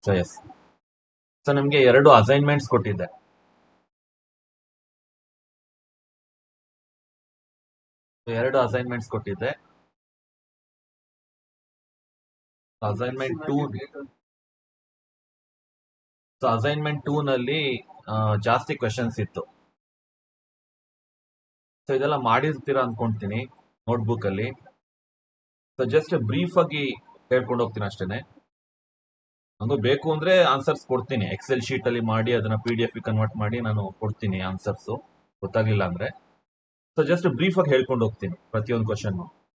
So S, so ನಿಮ್ಗೆ 2 assignments ಕೊಟ್ಟಿದ್ದೆ. Assignment 2 ನಲ್ಲಿ ಜಾಸ್ತಿ ಕ್ವೆಶನ್ಸ್ ಇತ್ತು. ಸೊ ಇದೆಲ್ಲ ಮಾಡಿರ್ತೀರಾ ಅನ್ಕೊಂತೀನಿ ನೋಟ್ಬುಕ್ ಅಲ್ಲಿ. ಸೊ ಜಸ್ಟ್ ಬ್ರೀಫ್ ಆಗಿ ಹೇಳ್ಕೊಂಡು ಹೋಗ್ತೀನಿ ಅಷ್ಟೇನೆ. ಹಂಗೂ ಬೇಕು ಅಂದ್ರೆ ಆನ್ಸರ್ಸ್ ಕೊಡ್ತೀನಿ, ಎಕ್ಸೆಲ್ ಶೀಟ್ ಅಲ್ಲಿ ಮಾಡಿ ಅದನ್ನ PDF ಕನ್ವರ್ಟ್ ಮಾಡಿ ನಾನು ಕೊಡ್ತೀನಿ ಆನ್ಸರ್ಸ್, ಗೊತ್ತಾಗ್ಲಿಲ್ಲ ಅಂದ್ರೆ. ಸೊ ಜಸ್ಟ್ ಬ್ರೀಫ್ ಆಗಿ ಹೇಳ್ಕೊಂಡು ಹೋಗ್ತೀನಿ ಪ್ರತಿಯೊಂದು ಕ್ವಶನ್.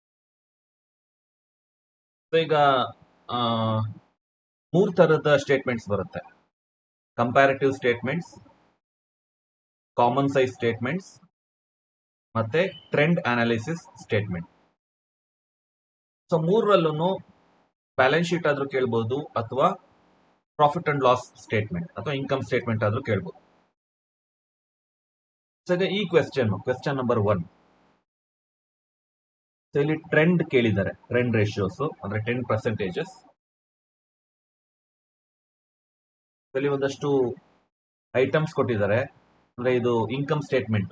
ಸೊ ಈಗ 3 ತರದ ಸ್ಟೇಟ್ಮೆಂಟ್ಸ್ ಬರುತ್ತೆ: comparative statements, common size statements, ಮತ್ತೆ ಟ್ರೆಂಡ್ ಅನಾಲಿಸಿಸ್ ಸ್ಟೇಟ್ಮೆಂಟ್. ಸೊ 3ರಲ್ಲೂ ಬ್ಯಾಲೆನ್ಸ್ ಶೀಟ್ ಆದ್ರೂ ಕೇಳ್ಬೋದು, ಅಥವಾ ಪ್ರಾಫಿಟ್ ಅಂಡ್ ಲಾಸ್ ಸ್ಟೇಟ್ಮೆಂಟ್ ಅಥವಾ ಇನ್ಕಮ್ ಸ್ಟೇಟ್ಮೆಂಟ್ ಆದ್ರೂ ಕೇಳ್ಬೋದು. ಸೊ ಈಗ ಈ ಕ್ವೆಶ್ಚನ್ ನಂಬರ್ 1. ಸೊ ಇಲ್ಲಿ ಟ್ರೆಂಡ್ ಕೇಳಿದ್ದಾರೆ, ಟ್ರೆಂಡ್ ರೇಷಿಯೋಸ್ ಅಂದ್ರೆ 10%. ಇಲ್ಲಿ ಒಂದಷ್ಟು ಐಟಮ್ಸ್ ಕೊಟ್ಟಿದ್ದಾರೆ, ಅಂದ್ರೆ ಇದು income statement: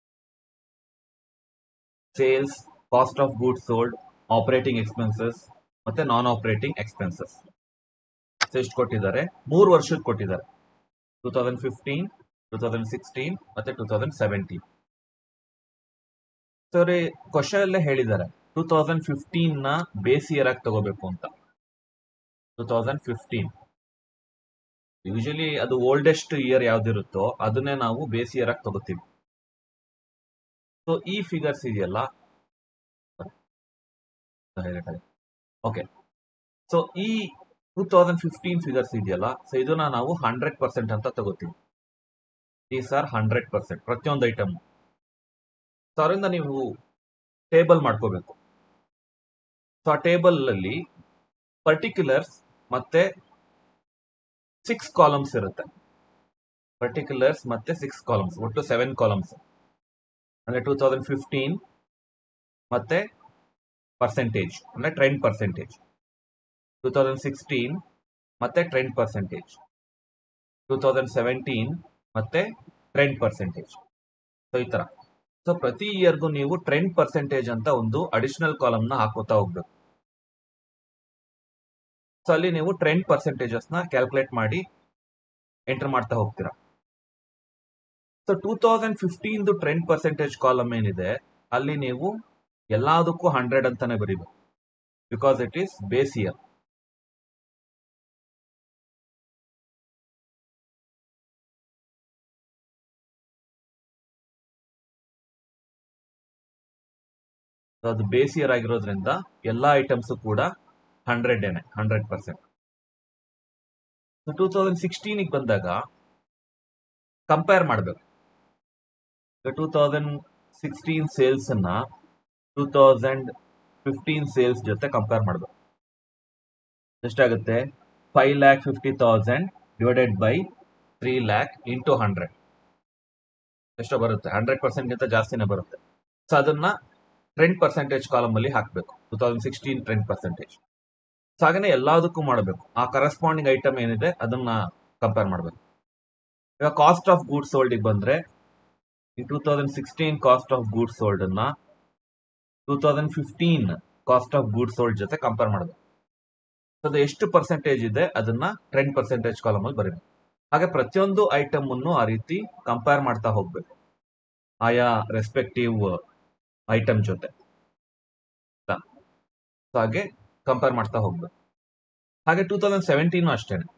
sales, cost of goods sold, operating expenses ಮತ್ತೆ ನಾನ್ ಆಪರೇಟಿಂಗ್ ಎಕ್ಸ್ಪೆನ್ಸಸ್. ಎಷ್ಟು ಕೊಟ್ಟಿದ್ದಾರೆ? 3 ವರ್ಷಕ್ಕೆ ಕೊಟ್ಟಿದ್ದಾರೆ: 2015, 2016 ಮತ್ತೆ 2017. ಸೊ ಕ್ವಶನ್ ಅಲ್ಲೇ ಹೇಳಿದ್ದಾರೆ 2015 ನ ಬೇಸ್ ಇಯರ್ ಆಗಿ ತಗೋಬೇಕು ಅಂತ. 2015 ಯೂಶಲಿ ಅದು ಓಲ್ಡೆಸ್ಟ್ ಇಯರ್ ಯಾವ್ದಿರುತ್ತೋ ಅದನ್ನೇ ನಾವು ಬೇಸ್ ಇಯರ್ ಆಗಿ ತಗೋತೀವಿ. ಸೊ ಈ ಫಿಗರ್ಸ್ ಇದೆಯಲ್ಲ, ಓಕೆ, ಸೊ ಈ 2015 ಫಿಗರ್ಸ್ ಇದೆಯಲ್ಲ, ಸೊ ಇದನ್ನ ನಾವು 100% ಅಂತ ತಗೋತೀವಿ. ದೀಸ್ ಆರ್ 100% ಪ್ರತಿಯೊಂದು ಐಟಮ್. ಸೊ ಅದರಿಂದ ನೀವು ಟೇಬಲ್ ಮಾಡ್ಕೋಬೇಕು. ಸೊ ಆ ಟೇಬಲ್ ಅಲ್ಲಿ ಪರ್ಟಿಕ್ಯುಲರ್ಸ್ ಮತ್ತೆ 6 ಕಾಲಮ್ಸ್ ಇರುತ್ತೆ. ಪರ್ಟಿಕ್ಯುಲರ್ಸ್ ಮತ್ತೆ 6 ಕಾಲಮ್ಸ್, ಒಟ್ಟು 7 ಕಾಲಮ್ಸ್. ಅಂದ್ರೆ 2015 ಮತ್ತೆ ಪರ್ಸೆಂಟೇಜ್ ಅಂದ್ರೆ ಟ್ರೆಂಡ್ ಪರ್ಸೆಂಟೇಜ್, 2016 ಮತ್ತೆ ಟ್ರೆಂಡ್ ಪರ್ಸೆಂಟೇಜ್, 2017 ಮತ್ತೆ ಟ್ರೆಂಡ್ ಪರ್ಸೆಂಟೇಜ್. ಸೊ ಈ ತರ. ಸೊ ಪ್ರತಿ ಇಯರ್ಗೂ ನೀವು ಟ್ರೆಂಡ್ ಪರ್ಸೆಂಟೇಜ್ ಅಂತ ಒಂದು ಅಡಿಷನಲ್ ಕಾಲಮ್ ನ ಹಾಕೋತಾ ಹೋಗ್ಬೇಕು. ಸೊ ಅಲ್ಲಿ ನೀವು ಟ್ರೆಂಡ್ ಪರ್ಸೆಂಟೇಜಸ್ ನ ಕ್ಯಾಲ್ಕುಲೇಟ್ ಮಾಡಿ ಎಂಟರ್ ಮಾಡ್ತಾ ಹೋಗ್ತೀರಾ. ಸೊ 2015 ಟ್ರೆಂಡ್ ಪರ್ಸೆಂಟೇಜ್ ಕಾಲಮ್ ಏನಿದೆ ಅಲ್ಲಿ ನೀವು ಎಲ್ಲದಕ್ಕೂ 100 ಅಂತಾನೆ ಬರೀಬೇಕು, because it is base year. ಅದು ಬೇಸ್ ಇಯರ್ ಆಗಿರೋದ್ರಿಂದ ಎಲ್ಲಾ ಐಟಮ್ಸ್ ಕೂಡ 100%. 2016 ಬಂದಾಗ ಕಂಪೇರ್ ಮಾಡಬೇಕು. 2016 ಸೇಲ್ಸ್ ಅನ್ನ 2015 ಸೇಲ್ಸ್ ಜೊತೆ ಕಂಪೇರ್ ಮಾಡಬೇಕು. ಎಷ್ಟಾಗುತ್ತೆ? 5,50,000 ಡಿವೈಡೆಡ್ ಬೈ 3 lakh ಇಂಟು 100 ಎಷ್ಟೋ ಬರುತ್ತೆ? 100% ಗಿಂತ ಜಾಸ್ತಿನೇ ಬರುತ್ತೆ. ಸೊ ಅದನ್ನ ಟ್ರೆಂಡ್ ಪರ್ಸೆಂಟೇಜ್ ಕಾಲಮ್ ಅಲ್ಲಿ ಹಾಕಬೇಕು, 2016 ಟ್ರೆಂಡ್ ಪರ್ಸೆಂಟೇಜ್. ಸೊ ಹಾಗೇನೆ ಎಲ್ಲದಕ್ಕೂ ಮಾಡಬೇಕು, ಆ ಕರೆಸ್ಪಾಂಡಿಂಗ್ ಐಟಮ್ ಏನಿದೆ ಅದನ್ನ ಕಂಪೇರ್ ಮಾಡಬೇಕು. ಈಗ ಕಾಸ್ಟ್ ಆಫ್ ಗೂಡ್ಸ್ ಸೋಲ್ಡ್ ಬಂದ್ರೆ ಈ 2016 ಕಾಸ್ಟ್ ಆಫ್ ಗೂಡ್ಸ್ ಸೋಲ್ಡ್ ಅನ್ನ 2015 ಕಾಸ್ಟ್ ಆಫ್ ಗೂಡ್ಸ್ ಸೋಲ್ಡ್ ಜೊತೆ ಕಂಪೇರ್ ಮಾಡಬೇಕು. ಅದು ಎಷ್ಟು ಪರ್ಸೆಂಟೇಜ್ ಇದೆ ಅದನ್ನ ಟ್ರೆಂಡ್ ಪರ್ಸೆಂಟೇಜ್ ಕಾಲಮ್ ಅಲ್ಲಿ ಬರೀಬೇಕು. ಹಾಗೆ ಪ್ರತಿಯೊಂದು ಐಟಮ್ ಅನ್ನು ಆ ರೀತಿ ಕಂಪೇರ್ ಮಾಡ್ತಾ ಹೋಗ್ಬೇಕು ಆಯಾ ರೆಸ್ಪೆಕ್ಟಿವ್ ಐಟಮ್ ಜೊತೆ. ಹಾಗೆ ಕಂಪೇರ್ ಮಾಡ್ತಾ ಹೋಗ್ಬೇಕು. ಹಾಗೆ 2017 ಅಷ್ಟೇನೆ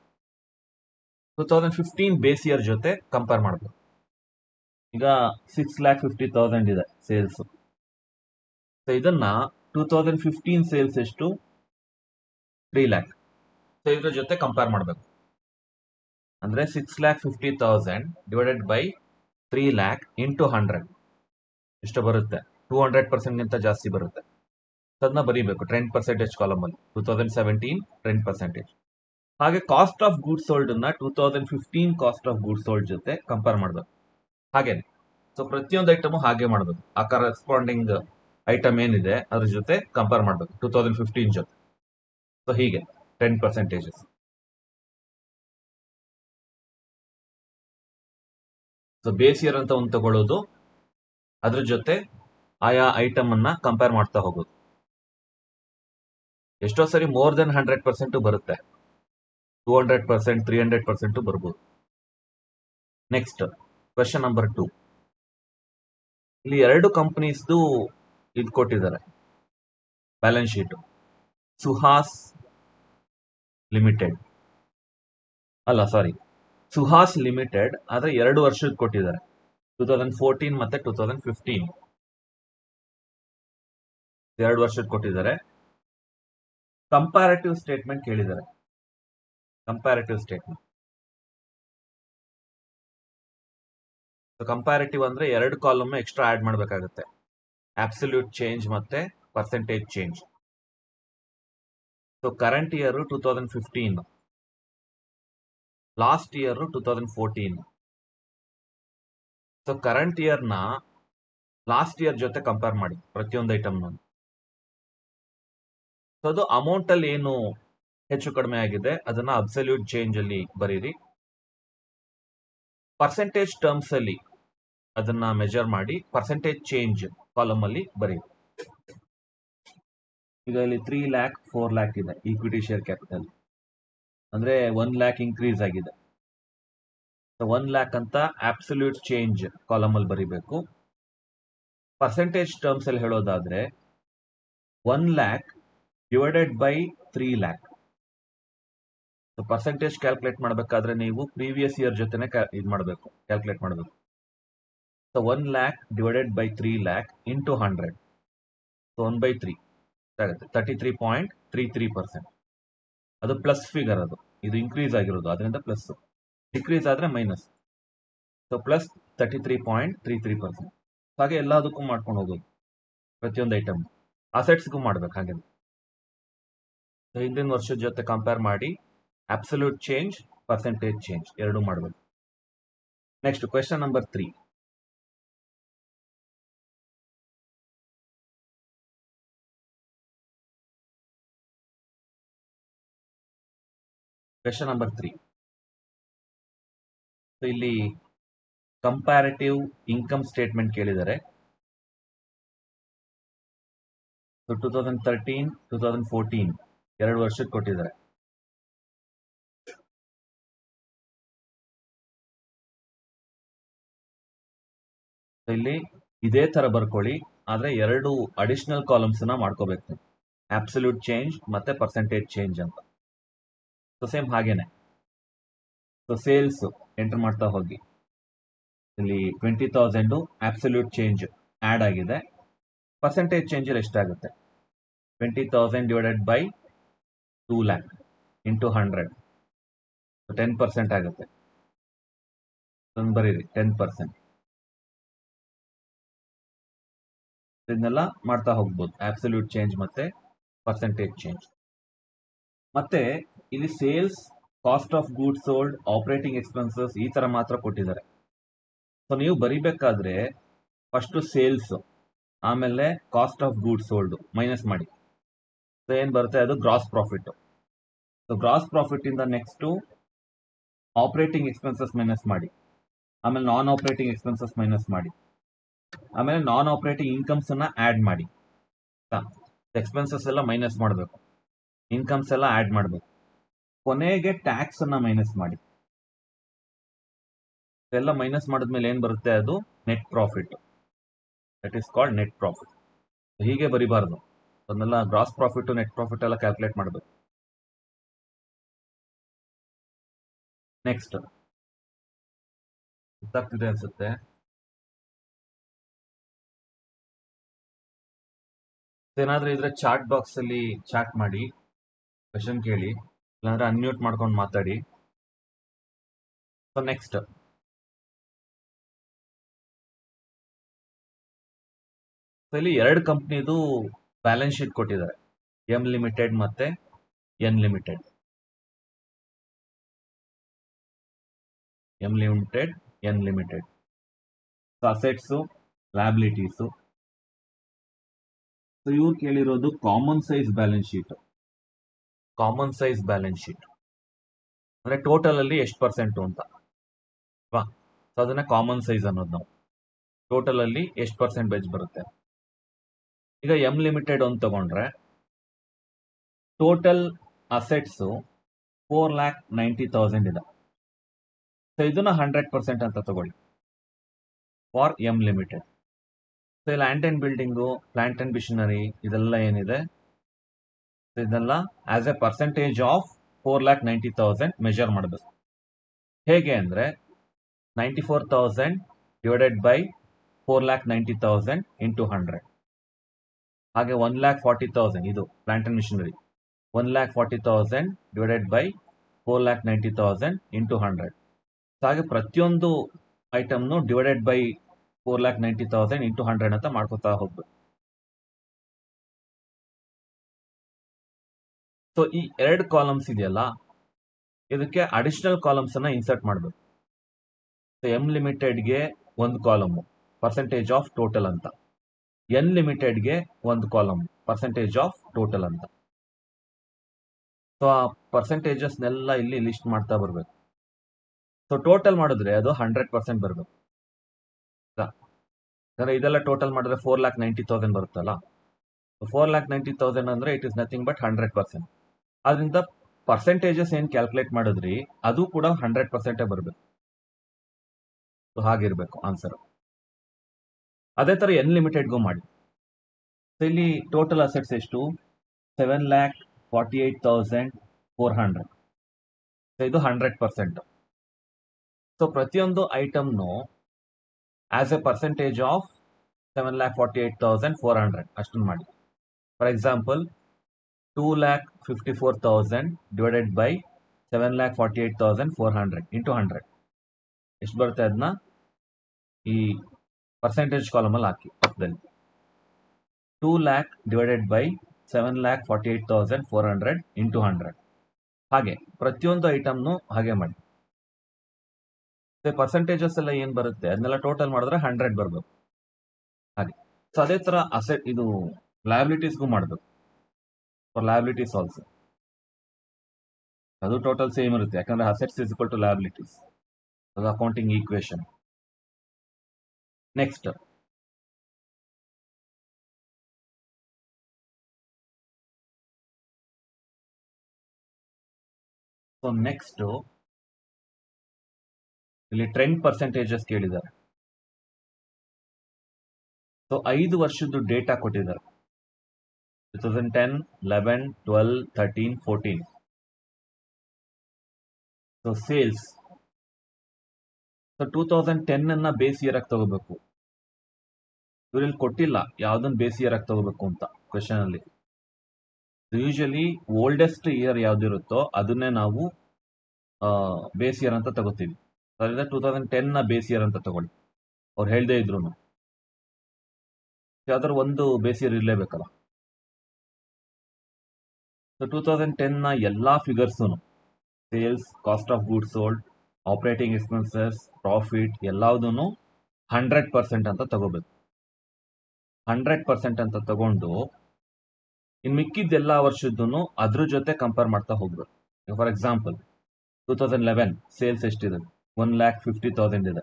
2015 ಬೇಸ್ ಇಯರ್ ಜೊತೆ ಕಂಪೇರ್ ಮಾಡಬೇಕು. ಈಗ 6,50,000 ಇದೆ ಸೇಲ್ಸ್. ಸೊ ಇದನ್ನ 2015 ಸೇಲ್ಸ್ ಎಷ್ಟು? 3 lakh. ಸೊ ಇದ್ರ ಜೊತೆ ಕಂಪೇರ್ ಮಾಡಬೇಕು. ಅಂದ್ರೆ 6,50,000 ಡಿವೈಡೆಡ್ ಬೈ 3 lakh ಇಂಟು 100 ಎಷ್ಟು ಬರುತ್ತೆ? 200% ಗಿಂತ ಜಾಸ್ತಿ ಬರುತ್ತೆ. ಅದನ್ನ ಬರೀಬೇಕು ಟ್ರೆಂಡ್ ಪರ್ಸೆಂಟೇಜ್ ಕಾಲಮ್ ಅಲ್ಲಿ, 2017 ಟ್ರೆಂಡ್ ಪರ್ಸೆಂಟೇಜ್. ಹಾಗೆ ಕಾಸ್ಟ್ ಆಫ್ ಗೂಡ್ಸ್ ಸೋಲ್ಡ್ ಅನ್ನ 2015 ಕಾಸ್ಟ್ ಆಫ್ ಗೂಡ್ಸ್ ಸೋಲ್ಡ್ ಜೊತೆ ಕಂಪೇರ್ ಮಾಡಬೇಕು. ಹಾಗೇನೆ ಸೊ ಪ್ರತಿಯೊಂದು ಐಟಮ್ ಹಾಗೆ ಮಾಡಬೇಕು, ಆ ಕರೆಸ್ಪಾಂಡಿಂಗ್ ಐಟಮ್ ಏನಿದೆ ಅದ್ರ ಜೊತೆ ಕಂಪೇರ್ ಮಾಡಬೇಕು 2015 ಜೊತೆ. ಸೊ ಹೀಗೆ 10%. ಸೊ ಬೇಸ್ ಇಯರ್ ಅಂತ ಒಂದು ತಗೊಳ್ಳೋದು, ಅದ್ರ ಜೊತೆ ಆಯಾ ಐಟಮ್ ಅನ್ನ ಕಂಪೇರ್ ಮಾಡ್ತಾ ಹೋಗೋದು. ಎಷ್ಟೋ ಸರಿ ಮೋರ್ ದೆನ್ 100% ಬರುತ್ತೆ, 200%, 300% ಬರ್ಬೋದು. Next question number 2. ಇಲ್ಲಿ ಎರಡು ಕಂಪನೀಸ್ದು ಇದು ಕೊಟ್ಟಿದ್ದಾರೆ, balance sheet. Suhas Limited Suhas Limited ಆದ್ರೆ 2 ವರ್ಷದ ಕೊಟ್ಟಿದ್ದಾರೆ, 2014 ಮತ್ತೆ 2015. 2 ವರ್ಷದ ಕೊಟ್ಟಿದ್ದಾರೆ. ಕಂಪ್ಯಾರಿಟಿವ್ ಸ್ಟೇಟ್ಮೆಂಟ್ ಕೇಳಿದ್ದಾರೆ. ಕಂಪ್ಯಾರಿಟಿವ್ ಸ್ಟೇಟ್ಮೆಂಟ್, ಕಂಪ್ಯಾರಿಟಿವ್ ಅಂದ್ರೆ 2 ಕಾಲಮ್ ಎಕ್ಸ್ಟ್ರಾ ಆಡ್ ಮಾಡಬೇಕಾಗುತ್ತೆ, ಅಬ್ಸಲ್ಯೂಟ್ ಚೇಂಜ್ ಮತ್ತೆ percentage change. So current year 2015, last year 2014. So current year ನ ಲಾಸ್ಟ್ ಇಯರ್ ಜೊತೆ ಕಂಪೇರ್ ಮಾಡಿ ಪ್ರತಿಯೊಂದು ಐಟಮ್. ಸೊ ಅದು ಅಮೌಂಟ್ ಅಲ್ಲಿ ಏನು ಹೆಚ್ಚು ಕಡಿಮೆ ಆಗಿದೆ ಅದನ್ನ ಅಬ್ಸಲ್ಯೂಟ್ ಚೇಂಜ್ ಅಲ್ಲಿ ಬರೀರಿ. ಪರ್ಸೆಂಟೇಜ್ ಟರ್ಮ್ಸ್ ಅಲ್ಲಿ ಅದನ್ನ ಮೆಜರ್ ಮಾಡಿ ಪರ್ಸೆಂಟೇಜ್ ಚೇಂಜ್ ಕಾಲಮ್ ಅಲ್ಲಿ ಬರೀರಿ. ಈಗ ಇಲ್ಲಿ 3 lakh 4 lakh ಇದೆ ಈಕ್ವಿಟಿ ಶೇರ್ ಕ್ಯಾಪಿಟಲ್, ಅಂದ್ರೆ 1 lakh ಇನ್ಕ್ರೀಸ್ ಆಗಿದೆ. 1 lakh ಅಂತ ಅಬ್ಸಲ್ಯೂಟ್ ಚೇಂಜ್ ಕಾಲಮ್ ಅಲ್ಲಿ ಬರೀಬೇಕು. ಪರ್ಸೆಂಟೇಜ್ ಟರ್ಮ್ಸ್ ಅಲ್ಲಿ ಹೇಳೋದಾದ್ರೆ 1 lakh divided by 3 lakh. Percentage calculate ಮಾಡಬೇಕಾದ್ರೆ ನೀವು ಪ್ರೀವಿಯಸ್ ಇಯರ್ ಜೊತೆನೆ ಇದು ಮಾಡಬೇಕು, ಕ್ಯಾಲ್ಕುಲೇಟ್ ಮಾಡಬೇಕು. So 1 lakh divided by 3 lakh into 100, so 1/3 ಆಗುತ್ತೆ, 33.33%. ಅದು ಪ್ಲಸ್ ಫಿಗರ್, ಅದು ಇದು ಇನ್ಕ್ರೀಸ್ ಆಗಿರೋದು, ಅದರಿಂದ ಪ್ಲಸ್. ಡಿಕ್ರೀಸ್ ಆದ್ರೆ ಮೈನಸ್. So plus 33.33%. ಹಾಗೆ ಎಲ್ಲದಕ್ಕೂ ಮಾಡ್ಕೊಂಡು ಹೋಗೋದು, ಪ್ರತಿಯೊಂದು ಐಟಮ್ ಅಸೆಟ್ಸ್ಗೂ ಮಾಡ್ಬೇಕು. ಹಾಗೆ ಹಿಂದಿನ ವರ್ಷದ ಜೊತೆ ಕಂಪೇರ್ ಮಾಡಿ ಅಬ್ಸಲ್ಯೂಟ್ ಚೇಂಜ್, ಪರ್ಸೆಂಟೇಜ್ ಚೇಂಜ್ ಎರಡೂ ಮಾಡಬೇಕು. Next question number 3. Question number 3. ಇಲ್ಲಿ ಕಂಪ್ಯಾರಿಟಿವ್ ಇನ್ಕಮ್ ಸ್ಟೇಟ್ಮೆಂಟ್ ಕೇಳಿದ್ದಾರೆ. 2013, 2014 2 ವರ್ಷಕ್ಕೆ ಕೊಟ್ಟಿದ್ದಾರೆ. ಇಲ್ಲಿ ಇದೇ ತರ ಬರ್ಕೊಳ್ಳಿ, ಆದ್ರೆ 2 ಅಡಿಷನಲ್ ಕಾಲಮ್ಸ್ ನ ಮಾಡ್ಕೋಬೇಕು, ಅಬ್ಸಲ್ಯೂಟ್ ಚೇಂಜ್ ಮತ್ತೆ ಪರ್ಸೆಂಟೇಜ್ ಚೇಂಜ್ ಅಂತ. ಸೊ ಸೇಮ್ ಹಾಗೇನೆ. ಸೊ ಸೇಲ್ಸ್ ಎಂಟರ್ ಮಾಡ್ತಾ ಹೋಗಿ, ಇಲ್ಲಿ 20,000 ಅಬ್ಸಲ್ಯೂಟ್ ಚೇಂಜ್ ಆಡ್ ಆಗಿದೆ. ಪರ್ಸೆಂಟೇಜ್ ಚೇಂಜ್ ಎಷ್ಟಾಗುತ್ತೆ? 20,000 ಡಿವೈಡೆಡ್ ಬೈ 2 lakh ಇಂಟು 100, 10% ಆಗುತ್ತೆ. ಬರೀರಿ 10%. ಇದನ್ನೆಲ್ಲ ಮಾಡ್ತಾ ಹೋಗ್ಬೋದು, ಅಬ್ಸಲ್ಯೂಟ್ ಚೇಂಜ್ ಮತ್ತೆ ಪರ್ಸೆಂಟೇಜ್ ಚೇಂಜ್. ಮತ್ತೆ ಇಲ್ಲಿ sales, cost of goods sold, operating expenses ಈ ತರ ಮಾತ್ರ ಕೊಟ್ಟಿದ್ದಾರೆ. ಸೊ ನೀವು ಬರಿಬೇಕಾದ್ರೆ ಫಸ್ಟ್ ಸೇಲ್ಸ್, ಆಮೇಲೆ cost of goods sold minus ಮಾಡಿ. ಸೊ ಏನ್ ಬರುತ್ತೆ ಅದು gross profit. So gross profit ಇಂದ ನೆಕ್ಸ್ಟ್ ಆಪರೇಟಿಂಗ್ ಎಕ್ಸ್ಪೆನ್ಸಸ್ ಮೈನಸ್ ಮಾಡಿ, ಆಮೇಲೆ ನಾನ್ ಆಪರೇಟಿಂಗ್ ಎಕ್ಸ್ಪೆನ್ಸಸ್ ಮೈನಸ್ ಮಾಡಿ, ಆಮೇಲೆ ನಾನ್ ಆಪರೇಟಿಂಗ್ ಇನ್ಕಮ್ಸ್ ಅನ್ನ ಆಡ್ ಮಾಡಿ. ಎಕ್ಸ್ಪೆನ್ಸಸ್ ಎಲ್ಲ ಮೈನಸ್ ಮಾಡಬೇಕು, ಇನ್ಕಮ್ಸ್ ಎಲ್ಲ ಆಡ್ ಮಾಡಬೇಕು. ಕೊನೆಗೆ ಟ್ಯಾಕ್ಸ್ ಅನ್ನ ಮೈನಸ್ ಮಾಡಿ. ಎಲ್ಲ ಮೈನಸ್ ಮಾಡಿದ್ಮೇಲೆ ಏನ್ ಬರುತ್ತೆ ಅದು net profit. That is called net profit. ಹೀಗೆ ಬರಿಬಾರ್ದು, ಅದನ್ನೆಲ್ಲ ಗ್ರಾಸ್ ಪ್ರಾಫಿಟ್, ನೆಟ್ ಪ್ರಾಫಿಟ್ ಎಲ್ಲ ಕ್ಯಾಲ್ಕುಲೇಟ್ ಮಾಡಬೇಕು. ನೆಕ್ಸ್ಟ್ ಗೊತ್ತಾಗ್ತಿದೆ ಅನ್ಸುತ್ತೆ. ಏನಾದ್ರೂ ಇದ್ರೆ ಚಾಟ್ ಬಾಕ್ಸ್ ಅಲ್ಲಿ ಚಾಟ್ ಮಾಡಿ, ಕ್ವೆಶನ್ ಕೇಳಿ, ಇಲ್ಲಾಂದ್ರೆ ಅನ್ಮ್ಯೂಟ್ ಮಾಡ್ಕೊಂಡು ಮಾತಾಡಿ. ಸೊ ನೆಕ್ಸ್ಟ್ ಇಲ್ಲಿ 2 ಕಂಪ್ನಿದು ಬ್ಯಾಲೆನ್ಸ್ ಶೀಟ್ ಕೊಟ್ಟಿದ್ದಾರೆ, ಎಂ ಲಿಮಿಟೆಡ್ ಮತ್ತೆ N limited. M limited, N limited. Assets, liabilities. So ಇವ್ರು ಕೇಳಿರೋದು common size balance sheet. Common size balance sheet ಅಂದ್ರೆ ಟೋಟಲ್ ಅಲ್ಲಿ ಎಷ್ಟು ಪರ್ಸೆಂಟ್ ಅಂತ. ಸೊ ಅದನ್ನ ಕಾಮನ್ ಸೈಜ್ ಅನ್ನೋದು ನಾವು. ಟೋಟಲ್ ಅಲ್ಲಿ ಎಷ್ಟು ಪರ್ಸೆಂಟೇಜ್ ಬರುತ್ತೆ. ಈಗ ಎಂ ಲಿಮಿಟೆಡ್ ಒಂದು ತಗೊಂಡ್ರೆ ಟೋಟಲ್ ಅಸೆಟ್ಸ್ 4,90,000 ಇದೆ. ಸೊ ಇದನ್ನ 100% ಅಂತ ತಗೊಳ್ಳಿ for M limited. So land and building, plant and machinery ಇದೆಲ್ಲ ಏನಿದೆ ಇದೆಲ್ಲ as a percentage of 4,90,000 measure ಮಾಡಬೇಕು. ಹೇಗೆ ಅಂದ್ರೆ 94,000 ಡಿವೈಡೆಡ್ ಬೈ 4,90,000 ಇಂಟು 100. ಹಾಗೆ 1,40,000 ಇದು plant and machinery, 1,40,000 divided by 4,90,000 into 100. ಹಾಗೆ ಪ್ರತಿಯೊಂದು ಐಟಮ್ನು ಡಿವೈಡೆಡ್ ಬೈ 4,90,000 ಇಂಟು 100 ಅಂತ ಮಾಡ್ಕೋತಾ ಹೋಗ್ಬೇಕು. ಸೊ ಈ 2 ಕಾಲಮ್ಸ್ ಇದೆಯಲ್ಲ, ಇದಕ್ಕೆ ಅಡಿಷನಲ್ ಕಾಲಮ್ಸ್ ಅನ್ನ ಇನ್ಸರ್ಟ್ ಮಾಡಬೇಕು. ಸೊ ಎಂ ಲಿಮಿಟೆಡ್ಗೆ ಒಂದು ಕಾಲಮ್ ಪರ್ಸೆಂಟೇಜ್ ಆಫ್ ಟೋಟಲ್ ಅಂತ, ಎನ್ ಲಿಮಿಟೆಡ್ಗೆ ಒಂದು ಕಾಲಮ್ ಪರ್ಸೆಂಟೇಜ್ ಆಫ್ ಟೋಟಲ್ ಅಂತ. ಸೊ ಆ ಪರ್ಸೆಂಟೇಜಸ್ನೆಲ್ಲ ಇಲ್ಲಿ ಲಿಸ್ಟ್ ಮಾಡ್ತಾ ಬರಬೇಕು. ಸೊ ಟೋಟಲ್ ಮಾಡಿದ್ರೆ ಅದು 100% ಬರಬೇಕು. ಇದೆಲ್ಲ ಟೋಟಲ್ ಮಾಡಿದ್ರೆ 4,90,000 ಬರುತ್ತಲ್ಲ. 4,90,000 ಅಂದ್ರೆ ಇಟ್ ಇಸ್ ನಥಿಂಗ್ ಬಟ್ 100%. ಅದರಿಂದ ಪರ್ಸೆಂಟೇಜಸ್ ಏನ್ ಕ್ಯಾಲ್ಕುಲೇಟ್ ಮಾಡಿದ್ರಿ ಅದು ಕೂಡ 100% ಬರಬೇಕು. ಸೊ ಹಾಗಿರ್ಬೇಕು ಆನ್ಸರ್. ಅದೇ ತರ ಎನ್ ಲಿಮಿಟೆಡ್ಗೂ ಮಾಡಿ. ಸೊ ಇಲ್ಲಿ ಟೋಟಲ್ ಅಸೆಟ್ಸ್ ಎಷ್ಟು 7,48,400. ಸೊ ಇದು 100%. ಸೊ ಪ್ರತಿಯೊಂದು ಐಟಮ್ನು ಆಸ್ ಎ ಪರ್ಸೆಂಟೇಜ್ ಆಫ್ 7,48,400 ಅಷ್ಟನ್ನು ಮಾಡಿ. For example 2,54,000 divided by 7,48,400 into 100 ಎಷ್ಟು ಬರುತ್ತೆ ಅದನ್ನ ಈ ಪರ್ಸೆಂಟೇಜ್ ಕಾಲಮ್ ಅಲ್ಲಿ ಹಾಕಿ ಪಕ್ಕದಲ್ಲಿ. 2 lakh ಡಿವೈಡೆಡ್ ಬೈ 7,48,400 ಇಂಟು 100. ಹಾಗೆ ಪ್ರತಿಯೊಂದು ಐಟಮ್ನು ಹಾಗೆ ಮಾಡಿ. ಪರ್ಸೆಂಟೇಜಸ್ ಎಲ್ಲ ಏನ್ ಬರುತ್ತೆ ಅದನ್ನೆಲ್ಲ ಟೋಟಲ್ ಮಾಡಿದ್ರೆ 100 ಬರಬೇಕು. ಹಾಗೆ ಸೊ ಅದೇ ತರ ಅಸೆಟ್ ಇದು ಲಯಬಿಲಿಟೀಸ್ಗೂ ಮಾಡಬೇಕು. ಫಾರ್ ಲಯಬಿಲಿಟೀಸ್ ಆಲ್ಸೋ ಅದು ಟೋಟಲ್ ಸೇಮ್ ಇರುತ್ತೆ, ಯಾಕಂದ್ರೆ assets is equal to liabilities. ಅದು accounting equation. Next so next ಇಲ್ಲಿ ಟ್ರೆಂಡ್ ಪರ್ಸೆಂಟೇಜಸ್ ಕೇಳಿದ್ದಾರೆ. ಸೊ 5 ವರ್ಷದ ಡೇಟಾ ಕೊಟ್ಟಿದ್ದಾರೆ. 2010, 11, 12, 13, 14. ಸೊ ಸೇಲ್ಸ್ ಸೊ 2010 ಅನ್ನ ಬೇಸ್ ಇಯರ್ ಆಗಿ ತಗೋಬೇಕು. ಇವರಲ್ಲಿ ಕೊಟ್ಟಿಲ್ಲ ಯಾವ್ದನ್ನ ಬೇಸ್ ಇಯರ್ ಆಗಿ ತಗೋಬೇಕು ಅಂತ ಕ್ವೆಶನ್ ಅಲ್ಲಿ. ಯೂಶಲಿ ಓಲ್ಡೆಸ್ಟ್ ಇಯರ್ ಯಾವ್ದಿರುತ್ತೋ ಅದನ್ನೇ ನಾವು ಬೇಸ್ ಇಯರ್ ಅಂತ ತಗೋತೀವಿ. ಅದರಿಂದ 2010 ನ ಬೇಸ್ ಇಯರ್ ಅಂತ ತಗೊಳ್ಳಿ. ಅವ್ರು ಹೇಳ್ದೇ ಇದ್ರು ಯಾವ್ದಾದ್ರು ಒಂದು ಬೇಸ್ ಇಯರ್ ಇರಲೇಬೇಕಲ್ಲ. ಸೊ 2010 ನ ಎಲ್ಲಾ figures sales, cost of goods sold, operating expenses, profit ಎಲ್ಲದನ್ನು 100% ಅಂತ ತಗೋಬೇಕು. 100% ಅಂತ ತಗೊಂಡು ಇನ್ ಮಿಕ್ಕಿದ್ದೆಲ್ಲ ವರ್ಷದ್ದು ಅದ್ರ ಜೊತೆ ಕಂಪೇರ್ ಮಾಡ್ತಾ ಹೋಗ್ಬೇಕು. ಫಾರ್ ಎಕ್ಸಾಂಪಲ್ 2011 ಸೇಲ್ಸ್ ಎಷ್ಟಿದೆ 1,50,000 ಇದೆ.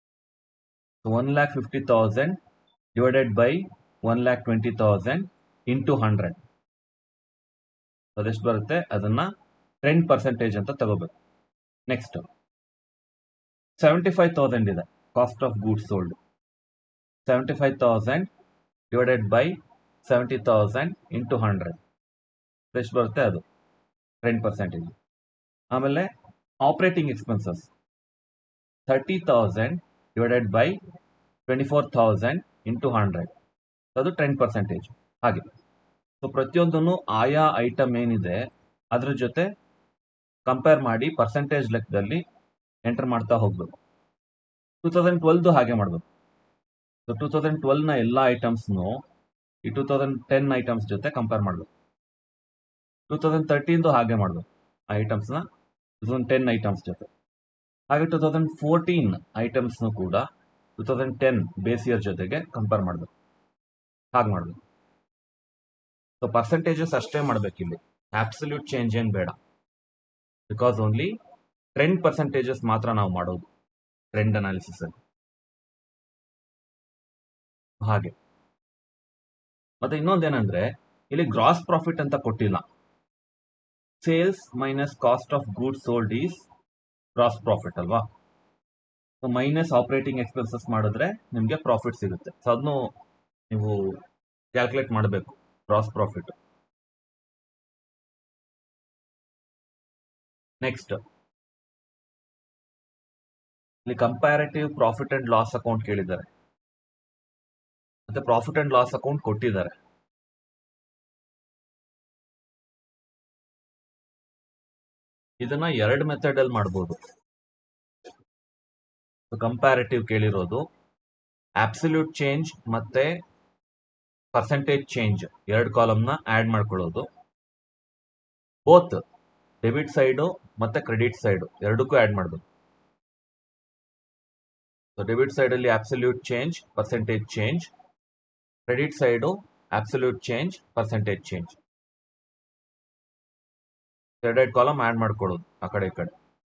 1,50,000 ಡಿವೈಡೆಡ್ ಬೈ 1,20,000 ಇಂಟು 100 ಅದೆಷ್ಟು ಬರುತ್ತೆ ಅದನ್ನ 10% ಅಂತ ತಗೋಬೇಕು. ನೆಕ್ಸ್ಟ್ 75,000 ಇದೆ cost of goods sold. 75,000 divided by 70,000 into 100 ಎಷ್ಟು ಬರುತ್ತೆ ಅದು 10%. ಆಮೇಲೆ operating expenses 30,000 divided by 24,000 into 100 ಅದು 10%. ಹಾಗೆ ಸೊ ಪ್ರತಿಯೊಂದನ್ನು ಆಯಾ ಐಟಮ್ ಏನಿದೆ ಅದ್ರ ಜೊತೆ ಕಂಪೇರ್ ಮಾಡಿ ಪರ್ಸೆಂಟೇಜ್ ಲೆಕ್ಕದಲ್ಲಿ ಎಂಟರ್ ಮಾಡ್ತಾ ಹೋಗ್ಬೇಕು. 2012 ಹಾಗೆ ಮಾಡ್ಬೇಕು. ಸೊ 2012 ನ ಎಲ್ಲ ಐಟಮ್ಸ್ನು ಈ 2010 ಐಟಮ್ಸ್ ಜೊತೆ ಕಂಪೇರ್ ಮಾಡ್ಬೇಕು. 2013 ಹಾಗೆ ಮಾಡ್ಬೇಕು ಆ ಐಟಮ್ಸ್ನ 2010 ಐಟಮ್ಸ್ ಜೊತೆ. ಹಾಗೆ 2014 ಐಟಮ್ಸ್ನು ಕೂಡ 2010 ಬೇಸ್ ಇಯರ್ ಜೊತೆಗೆ ಕಂಪೇರ್ ಮಾಡಬೇಕು. ಹಾಗೆ ಮಾಡಬೇಕು. ಸೊ ಪರ್ಸೆಂಟೇಜಸ್ ಅಷ್ಟೇ ಮಾಡಬೇಕಿಲ್ಲಿ, ಆಬ್ಸಲ್ಯೂಟ್ ಚೇಂಜ್ ಏನು ಬೇಡ. ಬಿಕಾಸ್ ಓನ್ಲಿ ಟ್ರೆಂಡ್ ಪರ್ಸೆಂಟೇಜಸ್ ಮಾತ್ರ ನಾವು ಮಾಡೋದು. ಟ್ರೆಂಡ್ ಅನಾಲಿಸಿಸ್ ಅಲ್ಲಿ ಹಾಗೆ. ಮತ್ತೆ ಇನ್ನೊಂದೇನಂದ್ರೆ ಇಲ್ಲಿ ಗ್ರಾಸ್ ಪ್ರಾಫಿಟ್ ಅಂತ ಕೊಟ್ಟಿಲ್ಲ. Sales minus cost of goods sold is gross profit ಅಲ್ವಾ. ಮೈನಸ್ ಆಪರೇಟಿಂಗ್ ಎಕ್ಸ್ಪೆನ್ಸಸ್ ಮಾಡಿದ್ರೆ ನಿಮಗೆ ಪ್ರಾಫಿಟ್ ಸಿಗುತ್ತೆ. ಸೊ ಅದನ್ನು ನೀವು ಕ್ಯಾಲ್ಕುಲೇಟ್ ಮಾಡಬೇಕು, ಗ್ರಾಸ್ ಪ್ರಾಫಿಟ್. ನೆಕ್ಸ್ಟ್ ಇಲ್ಲಿ comparative profit and loss account ಕೇಳಿದ್ದಾರೆ, ಮತ್ತೆ ಪ್ರಾಫಿಟ್ ಅಂಡ್ ಲಾಸ್ ಅಕೌಂಟ್ ಕೊಟ್ಟಿದ್ದಾರೆ. ಇದನ್ನ ಎರಡು ಮೆಥಡ್ ಅಲ್ಲಿ ಮಾಡಬಹುದು. ಕಂಪ್ಯಾರಿಟಿವ್ ಕೇಳಿರೋದು ಅಬ್ಸಲ್ಯೂಟ್ ಚೇಂಜ್ ಮತ್ತೆ ಪರ್ಸೆಂಟೇಜ್ ಚೇಂಜ್ ಎರಡು ಕಾಲಮ್ನ ಆಡ್ ಮಾಡ್ಕೊಳ್ಳೋದು. ಬೋತ್ ಡೆಬಿಟ್ ಸೈಡು ಮತ್ತೆ ಕ್ರೆಡಿಟ್ ಸೈಡು ಎರಡಕ್ಕೂ ಆಡ್ ಮಾಡಬೇಕು. ಡೆಬಿಟ್ ಸೈಡ್ ಅಲ್ಲಿ absolute change percentage change, credit side absolute change percentage change, ಎರಡೆರಡು ಕಾಲಮ್ ಆಡ್ ಮಾಡ್ಕೊಳ್ಳೋದು ಆ ಕಡೆ ಈ ಕಡೆ.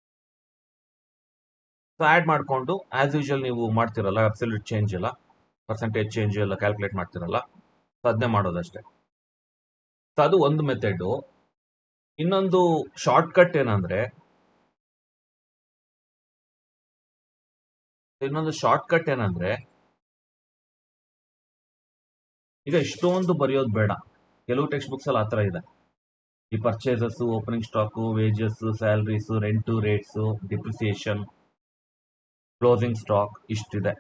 ಸೊ ಆಡ್ ಮಾಡಿಕೊಂಡು ಆಸ್ ಯೂಶುವಲ್ ನೀವು ಮಾಡ್ತಿರಲ್ಲ, ಅಬ್ಸಲ್ಯೂಟ್ ಚೇಂಜ್ ಎಲ್ಲ ಪರ್ಸೆಂಟೇಜ್ ಚೇಂಜ್ ಎಲ್ಲ ಕ್ಯಾಲ್ಕುಲೇಟ್ ಮಾಡ್ತಿರಲ್ಲ, ಸೊ ಅದನ್ನೇ ಮಾಡೋದಷ್ಟೇ. ಸೊ ಅದು ಒಂದು ಮೆಥಡ್. ಇನ್ನೊಂದು ಶಾರ್ಟ್ ಕಟ್ ಏನಂದ್ರೆ, ಈಗ ಇಷ್ಟೊಂದು ಬರೆಯೋದು ಬೇಡ. ಕೆಲವು ಟೆಕ್ಸ್ಟ್ ಬುಕ್ಸ್ ಅಲ್ಲಿ ಆತರ ಇದೆ. ಈ purchases, opening stock, wages, salaries, rent, rates, depreciation, closing stock ಇಷ್ಟಿದೆ.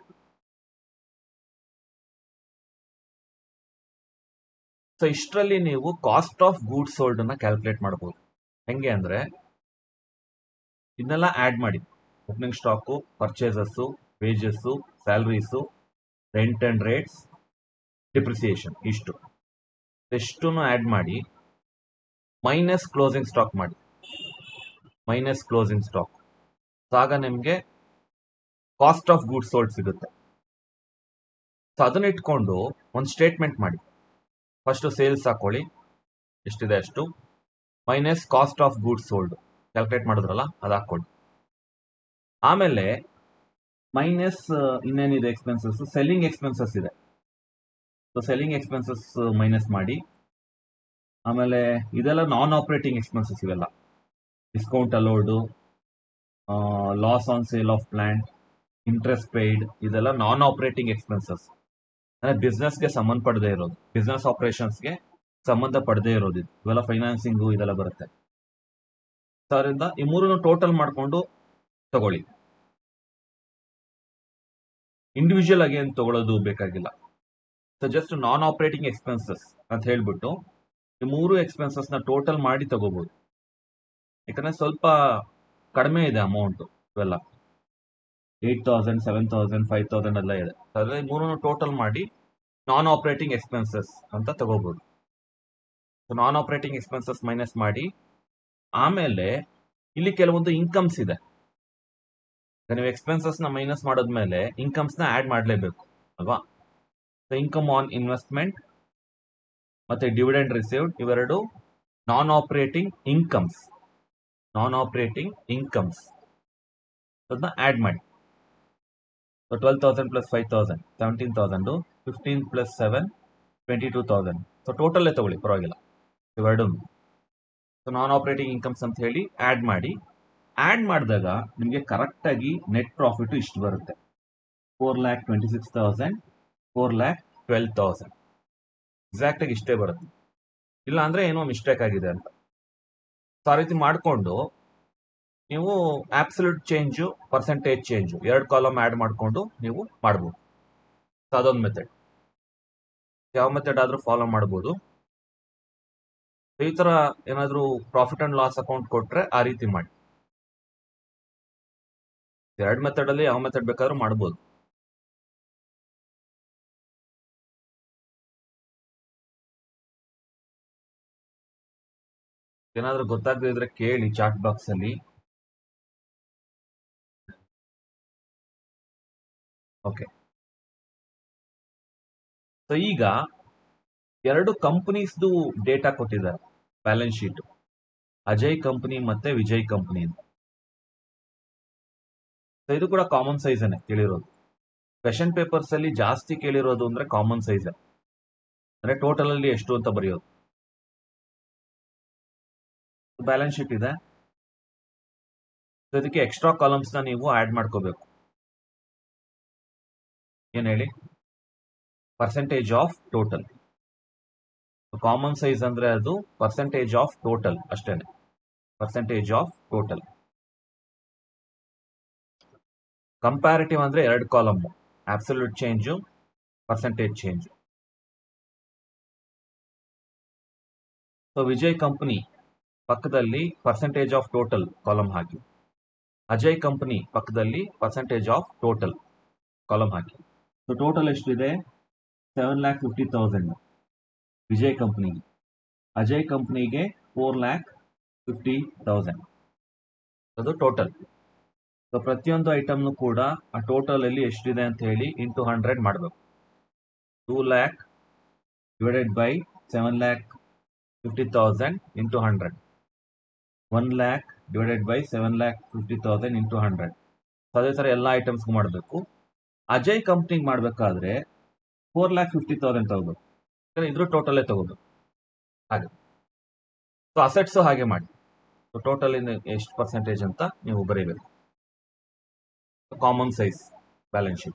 ಸೊ ಇಷ್ಟರಲ್ಲಿ ನೀವು ಕಾಸ್ಟ್ ಆಫ್ ಗೂಡ್ಸ್ ಸೋಲ್ಡ್ ಅನ್ನ ಕ್ಯಾಲ್ಕುಲೇಟ್ ಮಾಡಬಹುದು. ಹೆಂಗೆ ಅಂದ್ರೆ ಇದನ್ನೆಲ್ಲ ಆಡ್ ಮಾಡಿ, opening stock, purchases, wages, salaries, rent and rates, depreciation ಇಷ್ಟನ್ನು ಆಡ್ ಮಾಡಿ ಮೈನಸ್ ಕ್ಲೋಸಿಂಗ್ ಸ್ಟಾಕ್ ಮಾಡಿ, ಮೈನಸ್ ಕ್ಲೋಸಿಂಗ್ ಸ್ಟಾಕ್. ಆಗ ನಿಮಗೆ ಕಾಸ್ಟ್ ಆಫ್ ಗೂಡ್ಸ್ ಸೋಲ್ಡ್ ಸಿಗುತ್ತೆ. ಸೊ ಅದನ್ನ ಇಟ್ಕೊಂಡು ಒಂದು ಸ್ಟೇಟ್ಮೆಂಟ್ ಮಾಡಿ. ಫಸ್ಟ್ ಸೇಲ್ಸ್ ಹಾಕೊಳ್ಳಿ, ಎಷ್ಟಿದೆ ಅಷ್ಟು, minus cost of goods sold calculate ಮಾಡಿದ್ರಲ್ಲ ಅದು ಹಾಕೊಳ್ಳಿ. ಆಮೇಲೆ ಮೈನಸ್ ಇನ್ನೇನಿದೆ ಎಕ್ಸ್ಪೆನ್ಸಸ್, ಸೆಲ್ಲಿಂಗ್ ಎಕ್ಸ್ಪೆನ್ಸಸ್ ಇದೆ. ಸೊ ಸೆಲ್ಲಿಂಗ್ ಎಕ್ಸ್ಪೆನ್ಸಸ್ ಮೈನಸ್ ಮಾಡಿ. ಆಮೇಲೆ ಇದೆಲ್ಲ ನಾನ್ ಆಪರೇಟಿಂಗ್ ಎಕ್ಸ್ಪೆನ್ಸಸ್ ಇವೆಲ್ಲ, discount allowed, loss on sale of plant, interest paid, ಇದೆಲ್ಲ ನಾನ್ ಆಪರೇಟಿಂಗ್ ಎಕ್ಸ್ಪೆನ್ಸಸ್. ಅಂದ್ರೆ ಬಿಸ್ನೆಸ್ಗೆ ಸಂಬಂಧಪಡದೇ ಇರೋದು, ಬಿಸ್ನೆಸ್ ಆಪರೇಷನ್ಸ್ಗೆ ಸಂಬಂಧ ಪಡದೇ ಇರೋದು ಇವೆಲ್ಲ ಫೈನಾನ್ಸಿಂಗು ಇದೆಲ್ಲ ಬರುತ್ತೆ. ಸೊ ಅದರಿಂದ ಈ ಮೂರನ್ನು ಟೋಟಲ್ ಮಾಡಿಕೊಂಡು ತಗೊಳ್ಳಿ. ಇಂಡಿವಿಜುವಲ್ ಆಗಿ ಏನು ತಗೊಳ್ಳೋದು ಬೇಕಾಗಿಲ್ಲ. So just non operating expenses ಅಂತ ಹೇಳ್ಬಿಟ್ಟು ಈ ಮೂರು ಎಕ್ಸ್ಪೆನ್ಸಸ್ ನ ಟೋಟಲ್ ಮಾಡಿ ತಗೋಬಹುದು. ಯಾಕಂದ್ರೆ ಸ್ವಲ್ಪ ಕಡಿಮೆ ಇದೆ ಅಮೌಂಟ್, ಇವೆಲ್ಲ 8,000, 7,000, 5,000 ಎಲ್ಲ ಇದೆ. ಅದ್ರ ಮೂರನ್ನು ಟೋಟಲ್ ಮಾಡಿ ನಾನ್ ಆಪರೇಟಿಂಗ್ ಎಕ್ಸ್ಪೆನ್ಸಸ್ ಅಂತ ತಗೋಬಹುದು. ನಾನ್ ಆಪರೇಟಿಂಗ್ ಎಕ್ಸ್ಪೆನ್ಸಸ್ ಮೈನಸ್ ಮಾಡಿ, ಆಮೇಲೆ ಇಲ್ಲಿ ಕೆಲವೊಂದು ಇನ್ಕಮ್ಸ್ ಇದೆ. ನೀವು ಎಕ್ಸ್ಪೆನ್ಸಸ್ ನ ಮೈನಸ್ ಮಾಡಿದ್ಮೇಲೆ ಇನ್ಕಮ್ಸ್ ನ ಆಡ್ ಮಾಡಲೇಬೇಕು ಅಲ್ವಾ. ಇನ್ಕಮ್ ಆನ್ ಇನ್ವೆಸ್ಟ್ಮೆಂಟ್ ಮತ್ತೆ ಡಿವಿಡೆಂಡ್ ರಿಸೀವ್ಡ್ ಇವೆರಡು ನಾನ್ ಆಪರೇಟಿಂಗ್ ಇನ್ಕಮ್ಸ್. ಅದನ್ನ ಆಡ್ ಮಾಡಿ. 12,000 ಪ್ಲಸ್ 5,000 17,000, 15 ಪ್ಲಸ್ 7 22,000. ಸೊ ಟೋಟಲ್ಲೇ ತಗೊಳ್ಳಿ, ಪರವಾಗಿಲ್ಲ ಇವೆರಡು. ಸೊ ನಾನ್ ಆಪರೇಟಿಂಗ್ ಇನ್ಕಮ್ಸ್ ಅಂತ ಹೇಳಿ ಆಡ್ ಮಾಡಿ. ಆಡ್ ಮಾಡಿದಾಗ ನಿಮಗೆ ಕರೆಕ್ಟ್ ಆಗಿ ನೆಟ್ ಪ್ರಾಫಿಟ್ ಇಷ್ಟು ಬರುತ್ತೆ, 4,26,000, 4,12,000 ಎಕ್ಸಾಕ್ಟ್ ಆಗಿ ಇಷ್ಟೇ ಬರುತ್ತೆ. ಇಲ್ಲ ಅಂದ್ರೆ ಏನೋ ಮಿಸ್ಟೇಕ್ ಆಗಿದೆ ಅಂತ. ಸೊ ಆ ರೀತಿ ಮಾಡಿಕೊಂಡು ನೀವು ಆಬ್ಸಲ್ಯೂಟ್ ಚೇಂಜು, ಪರ್ಸೆಂಟೇಜ್ ಚೇಂಜು ಎರಡು ಕಾಲಮ್ ಆಡ್ ಮಾಡಿಕೊಂಡು ನೀವು ಮಾಡ್ಬೋದು. ಅದೊಂದು ಮೆಥಡ್. ಯಾವ ಮೆಥಡ್ ಆದ್ರೂ ಫಾಲೋ ಮಾಡ್ಬೋದು. ಈ ತರ ಏನಾದ್ರೂ ಪ್ರಾಫಿಟ್ ಅಂಡ್ ಲಾಸ್ ಅಕೌಂಟ್ ಕೊಟ್ರೆ ಆ ರೀತಿ ಮಾಡಿ. ಎರಡು ಮೆಥಡ್ ಅಲ್ಲಿ ಯಾವ ಮೆಥಡ್ ಬೇಕಾದ್ರೂ ಮಾಡ್ಬೋದು. ಏನಾದ್ರೂ ಗೊತ್ತಾಗದೇ ಇದ್ರೆ ಕೇಳಿ ಚಾಟ್ ಬಾಕ್ಸ್ ಅಲ್ಲಿ. ಓಕೆ. ಸೊ ಈಗ ಎರಡು ಕಂಪನೀಸ್ದು ಡೇಟಾ ಕೊಟ್ಟಿದ್ದಾರೆ, ಬ್ಯಾಲೆನ್ಸ್ ಶೀಟ್, ಅಜಯ್ ಕಂಪನಿ ಮತ್ತೆ ವಿಜಯ್ ಕಂಪನಿ. ಇದು ಕೂಡ ಕಾಮನ್ ಸೈಜ್ ಕೇಳಿರೋದು. ಕ್ವೆಶನ್ ಪೇಪರ್ಸ್ ಅಲ್ಲಿ ಜಾಸ್ತಿ ಕೇಳಿರೋದು ಅಂದ್ರೆ ಕಾಮನ್ ಸೈಜ್, ಅಂದ್ರೆ ಟೋಟಲ್ ಅಲ್ಲಿ ಎಷ್ಟು ಅಂತ ಬರೆಯೋದು. ಬ್ಯಾಲೆನ್ಸ್ ಶೀಟ್ ಇದೆ, ಇದಕ್ಕೆ ಎಕ್ಸ್ಟ್ರಾ ಕಾಲಮ್ಸ್ ನ ನೀವು ಆಡ್ ಮಾಡ್ಕೋಬೇಕು. ಏನ್ ಹೇಳಿ, percentage of total. Common size ಅಂದ್ರೆ ಅದು ಪರ್ಸೆಂಟೇಜ್ ಆಫ್ ಟೋಟಲ್ ಅಷ್ಟೇನೆ, ಪರ್ಸೆಂಟೇಜ್ ಆಫ್ ಟೋಟಲ್. ಕಂಪ್ಯಾರಿಟಿವ್ ಅಂದ್ರೆ 2 column, absolute change, percentage change. So Vijay company ಪಕ್ಕದಲ್ಲಿ ಪರ್ಸೆಂಟೇಜ್ ಆಫ್ ಟೋಟಲ್ ಕಾಲಮ್ ಹಾಕಿ, ಅಜಯ್ ಕಂಪನಿ ಪಕ್ಕದಲ್ಲಿ ಪರ್ಸೆಂಟೇಜ್ ಆಫ್ ಟೋಟಲ್ ಕಾಲಮ್ ಹಾಕಿ. ಸೊ ಟೋಟಲ್ ಎಷ್ಟಿದೆ, 7,50,000 ವಿಜಯ್ ಕಂಪನಿಗೆ, ಅಜಯ್ ಕಂಪನಿಗೆ 4,50,000 ಅದು ಟೋಟಲ್. ಸೊ ಪ್ರತಿಯೊಂದು ಐಟಮ್ನು ಕೂಡ ಆ ಟೋಟಲ್ ಅಲ್ಲಿ ಎಷ್ಟಿದೆ ಅಂತ ಹೇಳಿ ಇಂಟು 100 ಮಾಡಬೇಕು. 2 lakh divided by 7,50,000 into 100, 1 lakh divided by 7,50,000 into 100. ಅದೇ ಥರ ಎಲ್ಲ ಐಟಮ್ಸ್ಗೂ ಮಾಡಬೇಕು. ಅಜಯ್ ಕಂಪ್ನಿಗೆ ಮಾಡಬೇಕಾದ್ರೆ 4,50,000 ತಗೋಬೇಕು, ಯಾಕಂದ್ರೆ ಇದ್ರ ಟೋಟಲೇ ತಗೋಬೇಕು ಹಾಗೆ. ಸೊ ಅಸೆಟ್ಸು ಹಾಗೆ ಮಾಡಿ. ಸೊ ಟೋಟಲ್ ಇಂದ ಎಷ್ಟು ಪರ್ಸೆಂಟೇಜ್ ಅಂತ ನೀವು ಬರೀಬೇಕು. Common size balance sheet.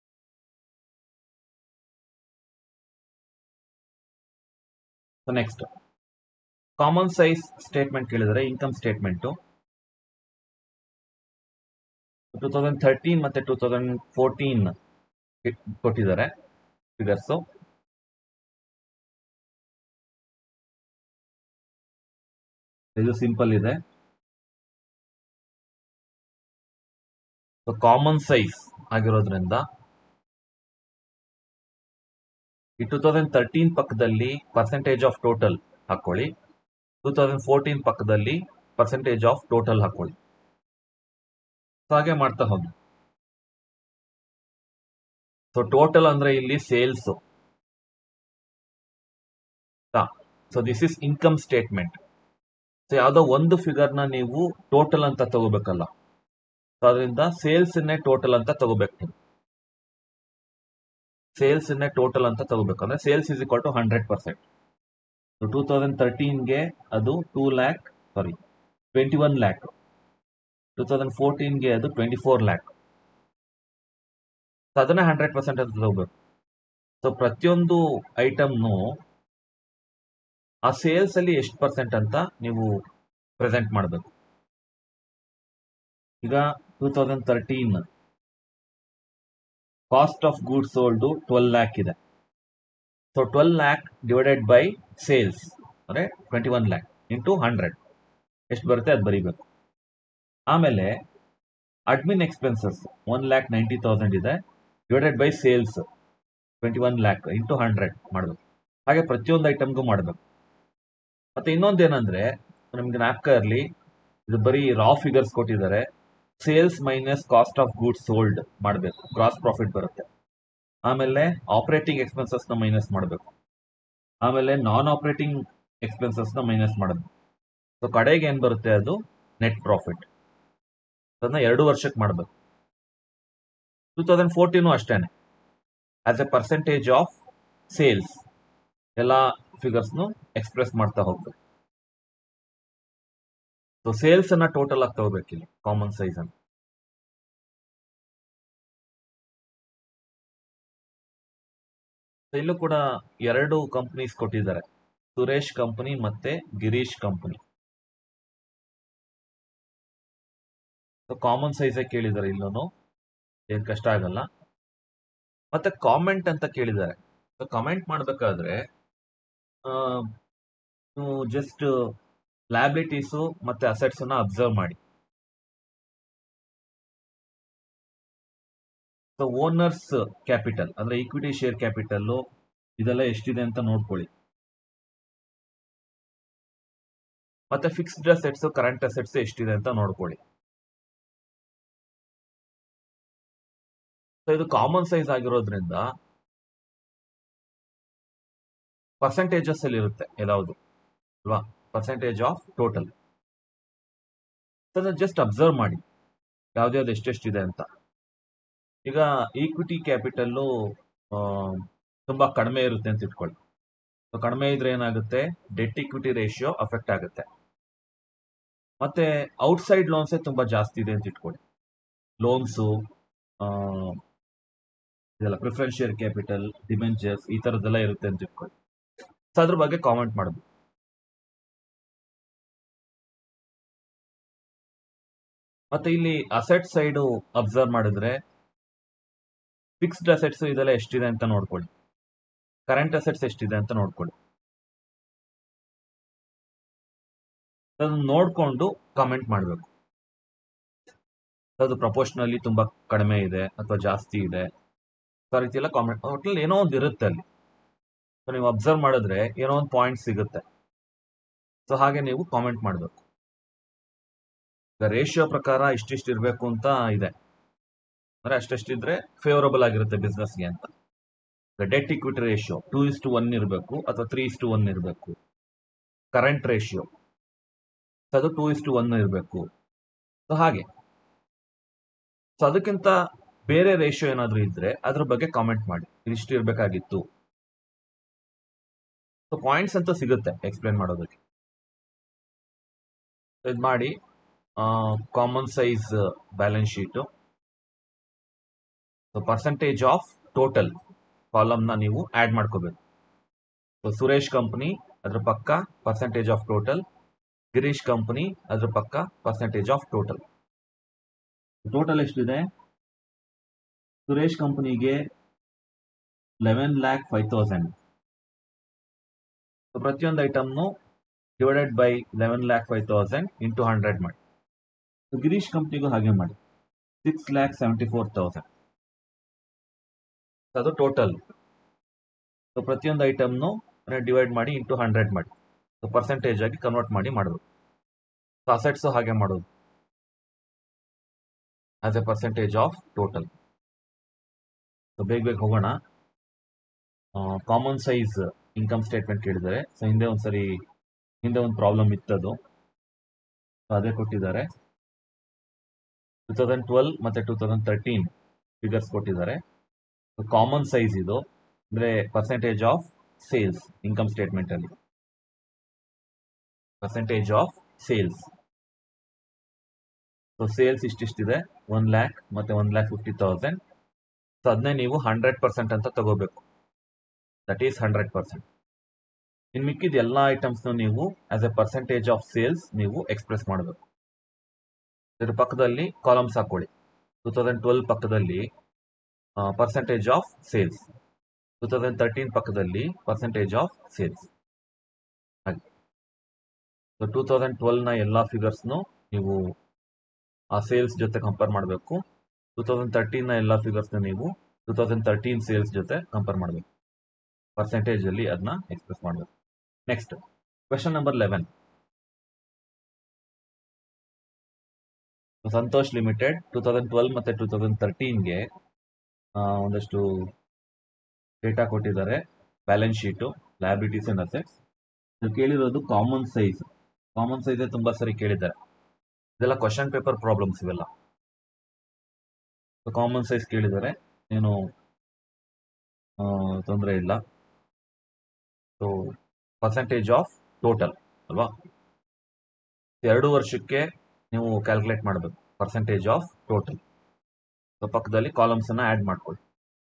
Next common size statement ಕೇಳಿದರೆ ಇನ್ಕಮ್ ಸ್ಟೇಟ್ಮೆಂಟ್ 2013 ಮತ್ತೆ 2014 ಕೊಟ್ಟಿದ್ದಾರೆ ಫಿಗರ್ಸ್. ಇದು ಸಿಂಪಲ್ ಇದೆ. ಕಾಮನ್ ಸೈಜ್ ಆಗಿರೋದ್ರಿಂದ ಈ 2013 ಪಕ್ಕದಲ್ಲಿ ಪರ್ಸೆಂಟೇಜ್ ಆಫ್ ಟೋಟಲ್ ಹಾಕೊಳ್ಳಿ, 2014 ಪಕ್ಕದಲ್ಲಿ ಪರ್ಸೆಂಟೇಜ್ ಆಫ್ ಟೋಟಲ್ ಹಾಕೊಳ್ಳಿ. ಹಾಗೆ ಮಾಡ್ತಾ ಹೋಗಿ. ಸೊ ಟೋಟಲ್ ಅಂದ್ರೆ ಇಲ್ಲಿ sales. So this is income statement. So ಯಾವುದೋ ಒಂದು ಫಿಗರ್ನ ನೀವು ಟೋಟಲ್ ಅಂತ ತಗೋಬೇಕಲ್ಲ, ಸೊ ಅದರಿಂದ ಸೇಲ್ಸ್ ಇನ್ನೇ ಟೋಟಲ್ ಅಂತ ತಗೋಬೇಕು. ಸೇಲ್ಸ್ ಇನ್ನೇ ಟೋಟಲ್ ಅಂತ ತಗೋಬೇಕು ಅಂದ್ರೆ ಸೇಲ್ಸ್ ಇಸ್ ಈಕ್ವಲ್ ಟು 100%. 2013ಗೆ ಅದು 21 lakh, 2014ಗೆ ಅದು 24 lakh. ಅದನ್ನೇ 100% ಅಂತ ತಗೋಬೇಕು. ಸೊ ಪ್ರತಿಯೊಂದು ಐಟಮ್ನು ಆ ಸೇಲ್ಸ್ ಅಲ್ಲಿ ಎಷ್ಟು ಪರ್ಸೆಂಟ್ ಅಂತ ನೀವು ಪ್ರೆಸೆಂಟ್ ಮಾಡಬೇಕು. ಈಗ 2013 cost of goods sold 12 lakh ಇದೆ. So 12 lakh divided by sales ಅಂದ್ರೆ 21 lakh ಇಂಟು 100 ಎಷ್ಟು ಬರುತ್ತೆ ಅದು ಬರೀಬೇಕು. ಆಮೇಲೆ ಅಡ್ಮಿನ್ ಎಕ್ಸ್ಪೆನ್ಸಸ್ 1,90,000 ಇದೆ, divided by sales 21 lakh into 100 ಮಾಡಬೇಕು. ಹಾಗೆ ಪ್ರತಿಯೊಂದು ಐಟಮ್ಗೂ ಮಾಡಬೇಕು. ಮತ್ತೆ ಇನ್ನೊಂದೇನಂದ್ರೆ ನಿಮ್ಗೆ ಜ್ಞಾಪಕ ಇರಲಿ, ಇದು ಬರೀ ರಾ ಫಿಗರ್ಸ್ ಕೊಟ್ಟಿದ್ದಾರೆ. Sales minus cost of goods sold ಮಾಡಬೇಕು, ಗ್ರಾಸ್ ಪ್ರಾಫಿಟ್ ಬರುತ್ತೆ. ಆಮೇಲೆ ಆಪರೇಟಿಂಗ್ ಎಕ್ಸ್ಪೆನ್ಸಸ್ ನ ಮೈನಸ್ ಮಾಡಬೇಕು, ಆಮೇಲೆ ನಾನ್ ಆಪರೇಟಿಂಗ್ ಎಕ್ಸ್ಪೆನ್ಸಸ್ ನ ಮೈನಸ್ ಮಾಡಬೇಕು. ಸೊ ಕಡೆಗೆ ಏನ್ ಬರುತ್ತೆ ಅದು ನೆಟ್ ಪ್ರಾಫಿಟ್. ಅದನ್ನ 2 ವರ್ಷಕ್ಕೆ ಮಾಡಬೇಕು. 2014 ಅಷ್ಟೇನೆ, as a percentage of sales ಎಲ್ಲ ಫಿಗರ್ಸ್ನು ಎಕ್ಸ್ಪ್ರೆಸ್ ಮಾಡ್ತಾ ಹೋಗ್ಬೇಕು. ಸೊ ಸೇಲ್ಸ್ ಅನ್ನ ಟೋಟಲ್ ಆಗಿ ತಗೋಬೇಕಿಲ್ಲ ಕಾಮನ್ ಸೈಜ್ ಅನ್ನು. ಇಲ್ಲೂ ಕೂಡ 2 ಕಂಪನೀಸ್ ಕೊಟ್ಟಿದ್ದಾರೆ, ಸುರೇಶ್ ಕಂಪನಿ ಮತ್ತೆ ಗಿರೀಶ್ ಕಂಪನಿ. ಕಾಮನ್ ಸೈಜ್ ಕೇಳಿದ್ದಾರೆ, ಇಲ್ಲೂ ಏನ್ ಕಷ್ಟ ಆಗಲ್ಲ. ಮತ್ತೆ ಕಾಮೆಂಟ್ ಅಂತ ಕೇಳಿದ್ದಾರೆ. ಕಮೆಂಟ್ ಮಾಡಬೇಕಾದ್ರೆ ಜಸ್ಟ್ ಲಯಬಿಲಿಟೀಸು ಮತ್ತೆ ಅಸೆಟ್ಸ್ ಅನ್ನ ಅಬ್ಸರ್ವ್ ಮಾಡಿ. ಸೊ ಓನರ್ಸ್ ಕ್ಯಾಪಿಟಲ್ ಅಂದ್ರೆ ಈಕ್ವಿಟಿ ಶೇರ್ ಕ್ಯಾಪಿಟಲ್ ಇದೆಲ್ಲ ಎಷ್ಟಿದೆ ಅಂತ ನೋಡ್ಕೊಳ್ಳಿ. ಮತ್ತೆ ಫಿಕ್ಸ್ಡ್ ಅಸೆಟ್ಸ್ ಕರೆಂಟ್ ಅಸೆಟ್ಸ್ ಎಷ್ಟಿದೆ ಅಂತ ನೋಡ್ಕೊಳ್ಳಿ. ಸೊ ಇದು ಕಾಮನ್ ಸೈಜ್ ಆಗಿರೋದ್ರಿಂದ ಪರ್ಸೆಂಟೇಜಸ್ ಅಲ್ಲಿ ಇರುತ್ತೆ ಯಾವುದು ಅಲ್ವಾ, percentage of total. Just observe ಮಾಡಿ. ಯಾವ್ದ್ಯಾವ್ದು ಎಷ್ಟೆಷ್ಟಿದೆ ಅಂತ. ಈಗ ಈಕ್ವಿಟಿ ಕ್ಯಾಪಿಟಲ್ಲು ತುಂಬಾ ಕಡಿಮೆ ಇರುತ್ತೆ ಅಂತ ಇಟ್ಕೊಳ್ಳಿ. ಕಡಿಮೆ ಇದ್ರೆ ಏನಾಗುತ್ತೆ, ಡೆಟ್ ಇಕ್ವಿಟಿ ರೇಷಿಯೋ ಅಫೆಕ್ಟ್ ಆಗುತ್ತೆ. ಮತ್ತೆ ಔಟ್ಸೈಡ್ ಲೋನ್ಸೇ ತುಂಬಾ ಜಾಸ್ತಿ ಇದೆ ಅಂತ ಇಟ್ಕೊಳ್ಳಿ. ಲೋನ್ಸು, ಇದೆಲ್ಲ ಪ್ರಿಫರೆನ್ಸ್ ಶೇರ್ ಕ್ಯಾಪಿಟಲ್, ಡಿಬೆಂಚರ್ಸ್, ಈ ತರದ್ದೆಲ್ಲ ಇರುತ್ತೆ ಅಂತ ಇಟ್ಕೊಳ್ಳಿ. ಸೊ ಅದ್ರ ಬಗ್ಗೆ ಕಾಮೆಂಟ್ ಮಾಡೋದು. ಮತ್ತೆ ಇಲ್ಲಿ ಅಸೆಟ್ ಸೈಡ್ ಅಬ್ಸರ್ವ್ ಮಾಡಿದ್ರೆ ಫಿಕ್ಸ್ಡ್ ಅಸೆಟ್ಸ್ ಇದೆಲ್ಲ ಎಷ್ಟಿದೆ ಅಂತ ನೋಡ್ಕೊಳ್ಳಿ, ಕರೆಂಟ್ ಅಸೆಟ್ಸ್ ಎಷ್ಟಿದೆ ಅಂತ ನೋಡ್ಕೊಳ್ಳಿ. ಅದನ್ನ ನೋಡ್ಕೊಂಡು ಕಮೆಂಟ್ ಮಾಡಬೇಕು. ಅದು ಪ್ರಪೋರ್ಷನಲ್ಲಿ ತುಂಬಾ ಕಡಿಮೆ ಇದೆ ಅಥವಾ ಜಾಸ್ತಿ ಇದೆ, ಆ ರೀತಿ ಎಲ್ಲ ಕಾಮೆಂಟ್. ಒಟ್ಟಲ್ಲಿ ಏನೋ ಒಂದು ಇರುತ್ತೆ ಅಲ್ಲಿ. ಸೊ ನೀವು ಅಬ್ಸರ್ವ್ ಮಾಡಿದ್ರೆ ಏನೋ ಒಂದು ಪಾಯಿಂಟ್ ಸಿಗುತ್ತೆ. ಸೊ ಹಾಗೆ ನೀವು ಕಾಮೆಂಟ್ ಮಾಡಬೇಕು. ಈಗ ರೇಷಿಯೋ ಪ್ರಕಾರ ಇಷ್ಟಿಷ್ಟು ಇರಬೇಕು ಅಂತ ಇದೆ, ಅಂದ್ರೆ ಅಷ್ಟೆಷ್ಟಿದ್ರೆ ಫೇವರಬಲ್ ಆಗಿರುತ್ತೆ ಬಿಸ್ನೆಸ್ಗೆ ಅಂತ. ಡೆಟ್ ಇಕ್ವಿಟಿ ರೇಷಿಯೋ 2:1 ಇರಬೇಕು ಅಥವಾ 3:1 ಇರಬೇಕು. ಕರೆಂಟ್ ರೇಷಿಯೋ ಅದು 2:1 ಇರಬೇಕು. ಸೊ ಹಾಗೆ. ಸೊ ಅದಕ್ಕಿಂತ ಬೇರೆ ರೇಷಿಯೋ ಏನಾದರೂ ಇದ್ರೆ ಅದ್ರ ಬಗ್ಗೆ ಕಾಮೆಂಟ್ ಮಾಡಿ, ಇದಿಷ್ಟು ಇರಬೇಕಾಗಿತ್ತು. ಸೊ ಪಾಯಿಂಟ್ಸ್ ಅಂತ ಸಿಗುತ್ತೆ ಎಕ್ಸ್ಪ್ಲೇನ್ ಮಾಡೋದಕ್ಕೆ. ಇದು ಮಾಡಿ common size balance sheet. So percentage of total ಕಾಲಮ್ನ ನೀವು ಆ್ಯಡ್ ಮಾಡ್ಕೋಬೇಕು. ಸೊ ಸುರೇಶ್ ಕಂಪನಿ ಅದ್ರ ಪಕ್ಕ percentage of total, Girish company ಅದ್ರ ಪಕ್ಕ ಪರ್ಸೆಂಟೇಜ್ ಆಫ್ ಟೋಟಲ್. ಟೋಟಲ್ ಎಷ್ಟಿದೆ? ಸುರೇಶ್ ಕಂಪನಿಗೆ 11,05,000. ಸೊ ಪ್ರತಿಯೊಂದು ಐಟಮ್ನು ಡಿವೈಡೆಡ್ ಬೈ 11,05,000 ಇಂಟು 100 ಮಾಡಿ. ಗಿರೀಶ್ ಕಂಪ್ನಿಗೂ ಹಾಗೆ ಮಾಡಿ, 6,74,000. ಅದು ಟೋಟಲ್. ಸೊ ಪ್ರತಿಯೊಂದು ಐಟಮ್ನು ಡಿವೈಡ್ ಮಾಡಿ ಇಂಟು 100 ಮಾಡಿ. ಸೊ ಪರ್ಸೆಂಟೇಜ್ ಆಗಿ ಕನ್ವರ್ಟ್ ಮಾಡಿ ಮಾಡೋದು. ಸೊ ಅಸೆಟ್ಸು ಹಾಗೆ ಮಾಡೋದು, as a percentage of total. So ಬೇಗ ಹೋಗೋಣ. ಕಾಮನ್ ಸೈಜ್ ಇನ್ಕಮ್ ಸ್ಟೇಟ್ಮೆಂಟ್ ಕೇಳಿದ್ದಾರೆ. ಸೊ ಹಿಂದೆ ಒಂದು ಪ್ರಾಬ್ಲಮ್ ಇತ್ತದು, ಅದೇ ಕೊಟ್ಟಿದ್ದಾರೆ. 2012 ಮತ್ತೆ 2013 ಫಿಗರ್ಸ್ ಕೊಟ್ಟಿದ್ದಾರೆ. ಕಾಮನ್ ಸೈಜ್ ಇದು ಅಂದ್ರೆ percentage of sales income statement ಅಲ್ಲಿ, percentage of sales. So sales ಇಷ್ಟಿಷ್ಟಿದೆ, 1 lakh ಮತ್ತೆ 1,50,000. ಸೊ ಅದನ್ನೇ ನೀವು 100% ಅಂತ ತಗೋಬೇಕು, ದಟ್ ಈಸ್ 100%. ಇನ್ ಮಿಕ್ಕಿದ ಎಲ್ಲ ಐಟಮ್ಸ್ನು ನೀವು as a percentage of sales ನೀವು ಎಕ್ಸ್ಪ್ರೆಸ್ ಮಾಡಬೇಕು. ಇದ್ರ ಪಕ್ಕದಲ್ಲಿ ಕಾಲಮ್ಸ್ ಹಾಕೊಳ್ಳಿ. 2012 ಪಕ್ಕದಲ್ಲಿ ಪರ್ಸೆಂಟೇಜ್ ಆಫ್ ಸೇಲ್ಸ್, 2013 ಪಕ್ಕದಲ್ಲಿ ಪರ್ಸೆಂಟೇಜ್ ಆಫ್ ಸೇಲ್ಸ್. ಹಾಗೆ. ಸೊ 2012ನ ಎಲ್ಲ ಫಿಗರ್ಸ್ನು ನೀವು ಆ ಸೇಲ್ಸ್ ಜೊತೆ ಕಂಪೇರ್ ಮಾಡಬೇಕು. 2013ನ ಎಲ್ಲ ಫಿಗರ್ಸ್ನ ನೀವು 2013 ಸೇಲ್ಸ್ ಜೊತೆ ಕಂಪೇರ್ ಮಾಡಬೇಕು. ಪರ್ಸೆಂಟೇಜ್ ಅಲ್ಲಿ ಅದನ್ನ ಎಕ್ಸ್ಪ್ರೆಸ್ ಮಾಡಬೇಕು. Next question number 11. Santosh limited 2012 ಮತ್ತೆ 2013ಗೆ ಒಂದಷ್ಟು ಡೇಟಾ ಕೊಟ್ಟಿದ್ದಾರೆ, balance sheet, liabilities and assets. ಕೇಳಿರೋದು ಕಾಮನ್ ಸೈಜ್. ಕಾಮನ್ ಸೈಜ್ ತುಂಬಾ ಸರಿ ಕೇಳಿದ್ದಾರೆ. ಇದೆಲ್ಲ ಕ್ವಶನ್ ಪೇಪರ್ ಪ್ರಾಬ್ಲಮ್ಸ್ ಇವೆಲ್ಲ. ಕಾಮನ್ ಸೈಜ್ ಕೇಳಿದ್ದಾರೆ, ಏನು ತೊಂದರೆ ಇಲ್ಲ. ಸೊ ಪರ್ಸೆಂಟೇಜ್ ಆಫ್ ಟೋಟಲ್ ಅಲ್ವಾ, 2 ವರ್ಷಕ್ಕೆ ನೀವು ಕ್ಯಾಲ್ಕುಲೇಟ್ ಮಾಡಬೇಕು ಪರ್ಸೆಂಟೇಜ್ ಆಫ್ ಟೋಟಲ್. ಸೊ ಪಕ್ಕದಲ್ಲಿ ಕಾಲಮ್ಸ್ ಅನ್ನ ಆಡ್ ಮಾಡ್ಕೊಳ್ಳಿ.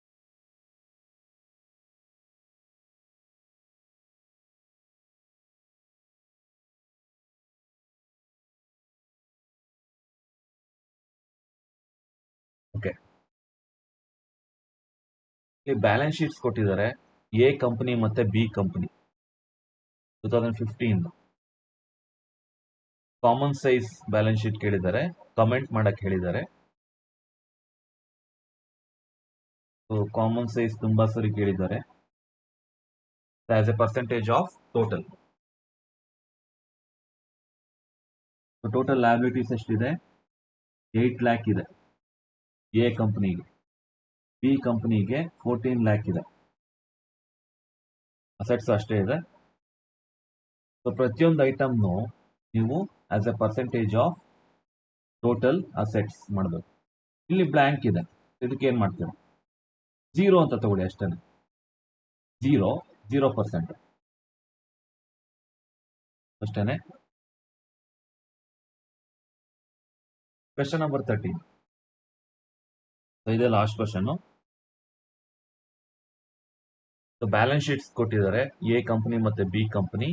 ಓಕೆ, ಇಲ್ಲಿ ಬ್ಯಾಲೆನ್ಸ್ ಶೀಟ್ಸ್ ಕೊಟ್ಟಿದ್ದಾರೆ. ಎ ಕಂಪನಿ ಮತ್ತೆ B company 2015 common size balance sheet ಕೇಳಿದ್ದಾರೆ, ಕಮೆಂಟ್ ಮಾಡಕ್ ಹೇಳಿದ್ದಾರೆ. ಕಾಮನ್ ಸೈಜ್ ತುಂಬಾ ಸರಿ ಕೇಳಿದ್ದಾರೆ, as a percentage of total. Total liabilities ಎಷ್ಟಿದೆ? 8 lakh ಇದೆ ಎ ಕಂಪನಿಗೆ. ಬಿ ಕಂಪನಿಗೆ 14 lakh ಇದೆ. ಅಸೆಟ್ಸ್ ಅಷ್ಟೇ ಇದೆ. ಸೊ ಪ್ರತಿಯೊಂದು ಐಟಮ್ನು ನೀವು as a percentage of total assets ಮಾಡಬೇಕು. ಇಲ್ಲಿ ಬ್ಲ್ಯಾಂಕ್ ಇದೆ, ಇದಕ್ಕೆ ಏನ್ ಮಾಡ್ತೀರಾ, 0 ಅಂತ ತಗೊಳ್ಳಿ ಅಷ್ಟೇ. 0% ಅಷ್ಟೇನೆ. Question number 13. ಇದೇ ಲಾಸ್ಟ್ ಕ್ವೆಶನ್. ಬ್ಯಾಲೆನ್ಸ್ ಶೀಟ್ಸ್ ಕೊಟ್ಟಿದ್ದಾರೆ, ಎ ಕಂಪನಿ ಮತ್ತೆ ಬಿ ಕಂಪನಿ.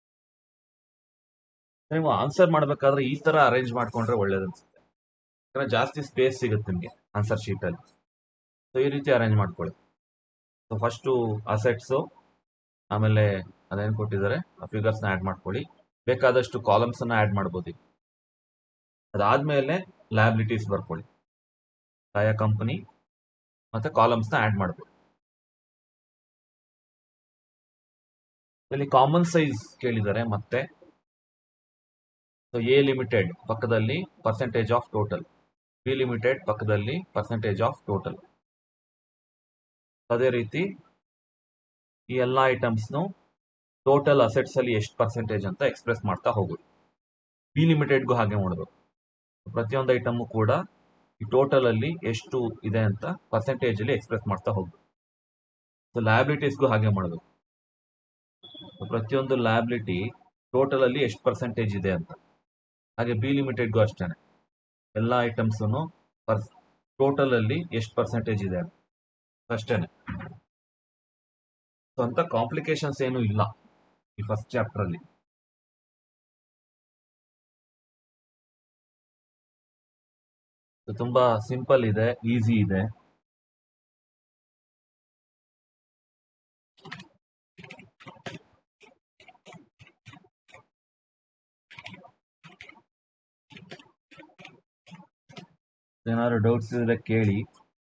ನೀವು ಆನ್ಸರ್ ಮಾಡ್ಬೇಕಾದ್ರೆ ಈ ತರ ಅರೇಂಜ್ ಮಾಡ್ಕೊಂಡ್ರೆ ಒಳ್ಳೇದನ್ಸುತ್ತೆ, ಯಾಕಂದ್ರೆ ಜಾಸ್ತಿ ಸ್ಪೇಸ್ ಸಿಗುತ್ತೆ ನಿಮಗೆ ಆನ್ಸರ್ ಶೀಟ್ ಅಲ್ಲಿ. ಸೊ ಈ ರೀತಿ ಅರೇಂಜ್ ಮಾಡ್ಕೊಳ್ಳಿ. ಸೊ ಫಸ್ಟು ಅಸೆಟ್ಸ್, ಆಮೇಲೆ ಅದೇನು ಕೊಟ್ಟಿದ್ದಾರೆ ಆ ಫಿಗರ್ಸ್ನ ಆ್ಯಡ್ ಮಾಡ್ಕೊಳ್ಳಿ. ಬೇಕಾದಷ್ಟು ಕಾಲಮ್ಸ್ ಅನ್ನ ಆ್ಯಡ್ ಮಾಡ್ಬೋದು. ಅದಾದ್ಮೇಲೆ ಲಯಬಿಲಿಟೀಸ್ ಬರ್ಕೊಳ್ಳಿ, ಆಯಾ ಕಂಪನಿ ಮತ್ತೆ ಕಾಲಮ್ಸ್ನ ಆ್ಯಡ್ ಮಾಡ್ಬೋದು. ಇಲ್ಲಿ ಕಾಮನ್ ಸೈಜ್ ಕೇಳಿದ್ದಾರೆ ಮತ್ತೆ. ಸೊ ಎ ಲಿಮಿಟೆಡ್ ಪಕ್ಕದಲ್ಲಿ percentage of total, B limited ಪಕ್ಕದಲ್ಲಿ ಪರ್ಸೆಂಟೇಜ್ ಆಫ್ ಟೋಟಲ್. ಅದೇ ರೀತಿ ಈ ಎಲ್ಲ ಐಟಮ್ಸ್ನು ಟೋಟಲ್ ಅಸೆಟ್ಸ್ ಅಲ್ಲಿ ಎಷ್ಟು ಪರ್ಸೆಂಟೇಜ್ ಅಂತ ಎಕ್ಸ್ಪ್ರೆಸ್ ಮಾಡ್ತಾ ಹೋಗುದು. ಬಿ ಲಿಮಿಟೆಡ್ಗೂ ಹಾಗೆ ಮಾಡಬೇಕು. ಪ್ರತಿಯೊಂದು ಐಟಮ್ ಕೂಡ ಈ ಟೋಟಲ್ ಅಲ್ಲಿ ಎಷ್ಟು ಇದೆ ಅಂತ ಪರ್ಸೆಂಟೇಜ್ ಅಲ್ಲಿ ಎಕ್ಸ್ಪ್ರೆಸ್ ಮಾಡ್ತಾ ಹೋಗುದು. ಸೊ ಲಯಬಿಲಿಟೀಸ್ಗೂ ಹಾಗೆ ಮಾಡಬೇಕು. ಪ್ರತಿಯೊಂದು ಲಯಬಿಲಿಟಿ ಟೋಟಲ್ ಅಲ್ಲಿ ಎಷ್ಟು ಪರ್ಸೆಂಟೇಜ್ ಇದೆ ಅಂತ. ಹಾಗೆ ಬಿ ಲಿಮಿಟೆಡ್ಗೂ ಅಷ್ಟೇನೆ, ಎಲ್ಲ ಐಟಮ್ಸ್ ಟೋಟಲ್ ಅಲ್ಲಿ ಎಷ್ಟು ಪರ್ಸೆಂಟೇಜ್ ಇದೆ ಅಂತ ಅಷ್ಟೇನೆ. ಸೊ ಅಂತ ಕಾಂಪ್ಲಿಕೇಶನ್ಸ್ ಏನು ಇಲ್ಲ ಈ ಫಸ್ಟ್ ಚಾಪ್ಟರ್ ಅಲ್ಲಿ. ತುಂಬಾ ಸಿಂಪಲ್ ಇದೆ, ಈಸಿ ಇದೆ. ಏನಾದ್ರು ಡೌಟ್ಸ್ ಇದ್ರೆ ಕೇಳಿ.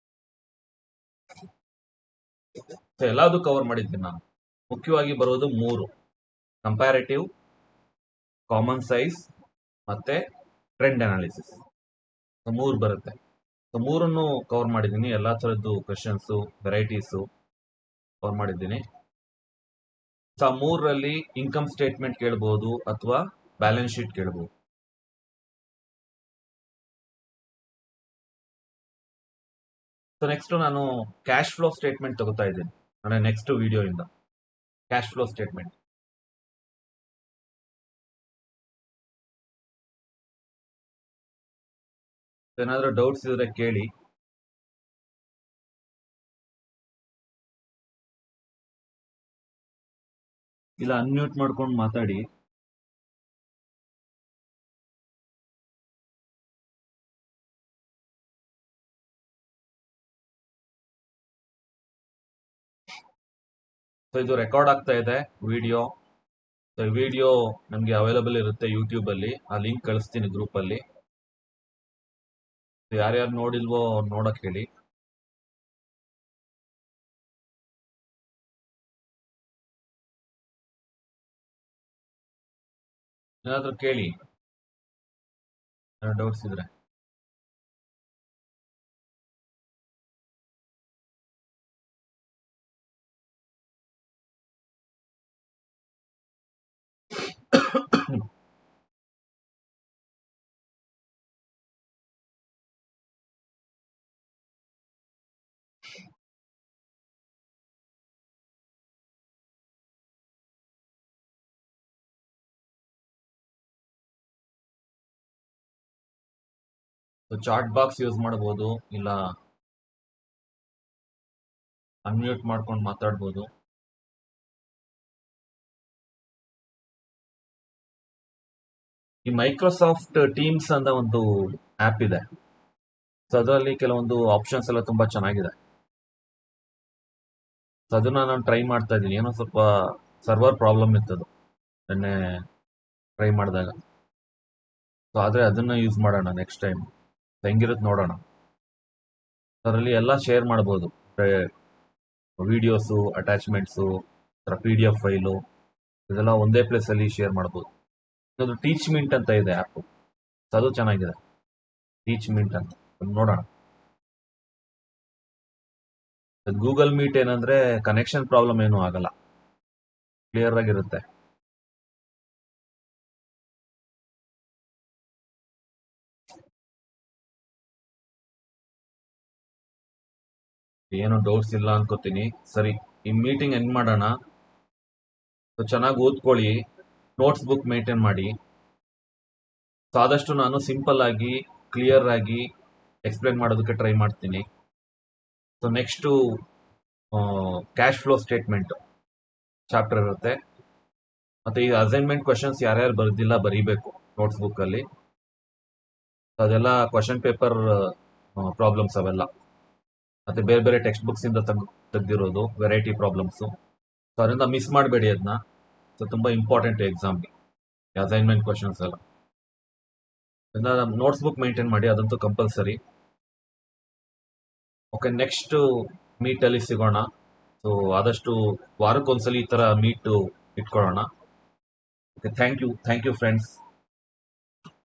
ಎಲ್ಲಾದು ಕವರ್ ಮಾಡಿದ್ದೀನಿ ನಾನು. ಮುಖ್ಯವಾಗಿ ಬರೋದು 3: ಕಂಪ್ಯಾರಿಟಿವ್, ಕಾಮನ್ ಸೈಜ್ ಮತ್ತೆ ಟ್ರೆಂಡ್ ಅನಾಲಿಸಿಸ್. 3 ಬರುತ್ತೆ. ಸೊ 3 ಕವರ್ ಮಾಡಿದ್ದೀನಿ. ಎಲ್ಲಾ ತರದ್ದು ಕ್ವೆಶನ್ಸ್, ವೆರೈಟೀಸು ಕವರ್ ಮಾಡಿದ್ದೀನಿ. ಸೊ 3ರಲ್ಲಿ ಇನ್ಕಮ್ ಸ್ಟೇಟ್ಮೆಂಟ್ ಕೇಳ್ಬೋದು ಅಥವಾ ಬ್ಯಾಲೆನ್ಸ್ ಶೀಟ್ ಕೇಳ್ಬೋದು. ಸೊ ನೆಕ್ಸ್ಟ್ ನಾನು ಕ್ಯಾಶ್ ಫ್ಲೋ ಸ್ಟೇಟ್ಮೆಂಟ್ ತಗೋತಾ ಇದ್ದೀನಿ ನನ್ನ ನೆಕ್ಸ್ಟ್ ವಿಡಿಯೋ ಇಂದ. ಕ್ಯಾಶ್ ಫ್ಲೋ ಸ್ಟೇಟ್ಮೆಂಟ್ ಏನಾದರೂ ಡೌಟ್ಸ್ ಇದ್ರೆ ಕೇಳಿ. ಇಲ್ಲ ಅನ್ಮ್ಯೂಟ್ ಮಾಡ್ಕೊಂಡು ಮಾತಾಡಿ. ಸೊ ಇದು ರೆಕಾರ್ಡ್ ಆಗ್ತಾ ಇದೆ ವಿಡಿಯೋ. ಸೊ ವಿಡಿಯೋ ನಮಗೆ ಅವೈಲಬಲ್ ಇರುತ್ತೆ ಯೂಟ್ಯೂಬ್ ಅಲ್ಲಿ. ಆ ಲಿಂಕ್ ಕಳಿಸ್ತೀನಿ ಗ್ರೂಪ್ ಅಲ್ಲಿ. ಯಾರ್ಯಾರು ನೋಡಿಲ್ವೋ ನೋಡಕ್ ಹೇಳಿ. ಏನಾದ್ರೂ ಕೇಳಿ ಡೌಟ್ಸ್ ಇದ್ರೆ. ಚಾಟ್ ಬಾಕ್ಸ್ ಯೂಸ್ ಮಾಡಬಹುದು, ಇಲ್ಲ ಅನ್ಮ್ಯೂಟ್ ಮಾಡ್ಕೊಂಡು ಮಾತಾಡ್ಬೋದು. ಈ ಮೈಕ್ರೋಸಾಫ್ಟ್ ಟೀಮ್ಸ್ ಅಂತ ಒಂದು ಆಪ್ ಇದೆ. ಸೊ ಅದರಲ್ಲಿ ಕೆಲವೊಂದು ಆಪ್ಷನ್ಸ್ ಎಲ್ಲ ತುಂಬಾ ಚೆನ್ನಾಗಿದೆ. ಸೊ ಅದನ್ನ ನಾನು ಟ್ರೈ ಮಾಡ್ತಾ ಇದ್ದೀನಿ. ಏನೋ ಸ್ವಲ್ಪ ಸರ್ವರ್ ಪ್ರಾಬ್ಲಮ್ ಇತ್ತದು ನಿನ್ನೆ ಟ್ರೈ ಮಾಡಿದಾಗ. ಸೊ ಆದ್ರೆ ಅದನ್ನ ಯೂಸ್ ಮಾಡೋಣ ನೆಕ್ಸ್ಟ್ ಟೈಮ್, ಹೆಂಗಿರುತ್ತೆ ನೋಡೋಣ. ಅದರಲ್ಲಿ ಎಲ್ಲ ಶೇರ್ ಮಾಡ್ಬೋದು, ವಿಡಿಯೋಸು, ಅಟ್ಯಾಚ್ಮೆಂಟ್ಸು, PDF ಫೈಲು, ಇದೆಲ್ಲ ಒಂದೇ ಪ್ಲೇಸ್ ಅಲ್ಲಿ ಶೇರ್ ಮಾಡ್ಬೋದು. ಇನ್ನೊಂದು ಟೀಚ್ ಮಿಂಟ್ ಅಂತ ಇದೆ ಆ್ಯಪ್, ಅದು ಚೆನ್ನಾಗಿದೆ. ಟೀಚ್ ಮಿಂಟ್ ಅಂತ ನೋಡೋಣ. ಗೂಗಲ್ ಮೀಟ್ ಏನಂದ್ರೆ ಕನೆಕ್ಷನ್ ಪ್ರಾಬ್ಲಮ್ ಏನೂ ಆಗಲ್ಲ, ಕ್ಲಿಯರ್ ಆಗಿರುತ್ತೆ. ಏನು ಡೌಟ್ಸ್ ಇಲ್ಲ ಅನ್ಕೋತೀನಿ. ಸರಿ, ಈ ಮೀಟಿಂಗ್ ಎಂಡ್ ಮಾಡೋಣ. ಸೊ ಚೆನ್ನಾಗಿ ಓದ್ಕೊಳ್ಳಿ, ನೋಟ್ಸ್ ಬುಕ್ ಮೇಂಟೈನ್ ಮಾಡಿ. ಸೊ ಆದಷ್ಟು ನಾನು ಸಿಂಪಲ್ ಆಗಿ ಕ್ಲಿಯರ್ ಆಗಿ ಎಕ್ಸ್ಪ್ಲೇನ್ ಮಾಡೋದಕ್ಕೆ ಟ್ರೈ ಮಾಡ್ತೀನಿ. So next cash flow statement chapter ಇರುತ್ತೆ. ಮತ್ತೆ ಈ ಅಸೈನ್ಮೆಂಟ್ ಕ್ವಶನ್ಸ್ ಯಾರ್ಯಾರು ಬರ್ದಿಲ್ಲ ಬರೀಬೇಕು ನೋಟ್ಸ್ ಬುಕ್ಕಲ್ಲಿ. ಅದೆಲ್ಲ ಕ್ವಶನ್ ಪೇಪರ್ ಪ್ರಾಬ್ಲಮ್ಸ್ ಅವೆಲ್ಲ, ಮತ್ತೆ ಬೇರೆ ಬೇರೆ ಟೆಕ್ಸ್ಟ್ ಬುಕ್ಸ್ ಇಂದ ತೆಗ್ದಿರೋದು ವೆರೈಟಿ ಪ್ರಾಬ್ಲಮ್ಸು. ಸೊ ಅದರಿಂದ ಮಿಸ್ ಮಾಡಬೇಡಿ ಅದನ್ನ. ಸೊ ತುಂಬ ಇಂಪಾರ್ಟೆಂಟ್ ಎಕ್ಸಾಮ್ಗೆ ಅಸೈನ್ಮೆಂಟ್ ಕ್ವಶನ್ಸ್ ಎಲ್ಲ. ನೋಟ್ಸ್ ಬುಕ್ ಮೇಂಟೈನ್ ಮಾಡಿ, ಅದಂತೂ ಕಂಪಲ್ಸರಿ. ಓಕೆ, ನೆಕ್ಸ್ಟ್ ಮೀಟಲ್ಲಿ ಸಿಗೋಣ. ಸೊ ಆದಷ್ಟು ವಾರಕ್ಕೊಂದ್ಸಲಿ ಈ ಥರ ಮೀಟು ಇಟ್ಕೊಳ್ಳೋಣ. Okay, thank you friends.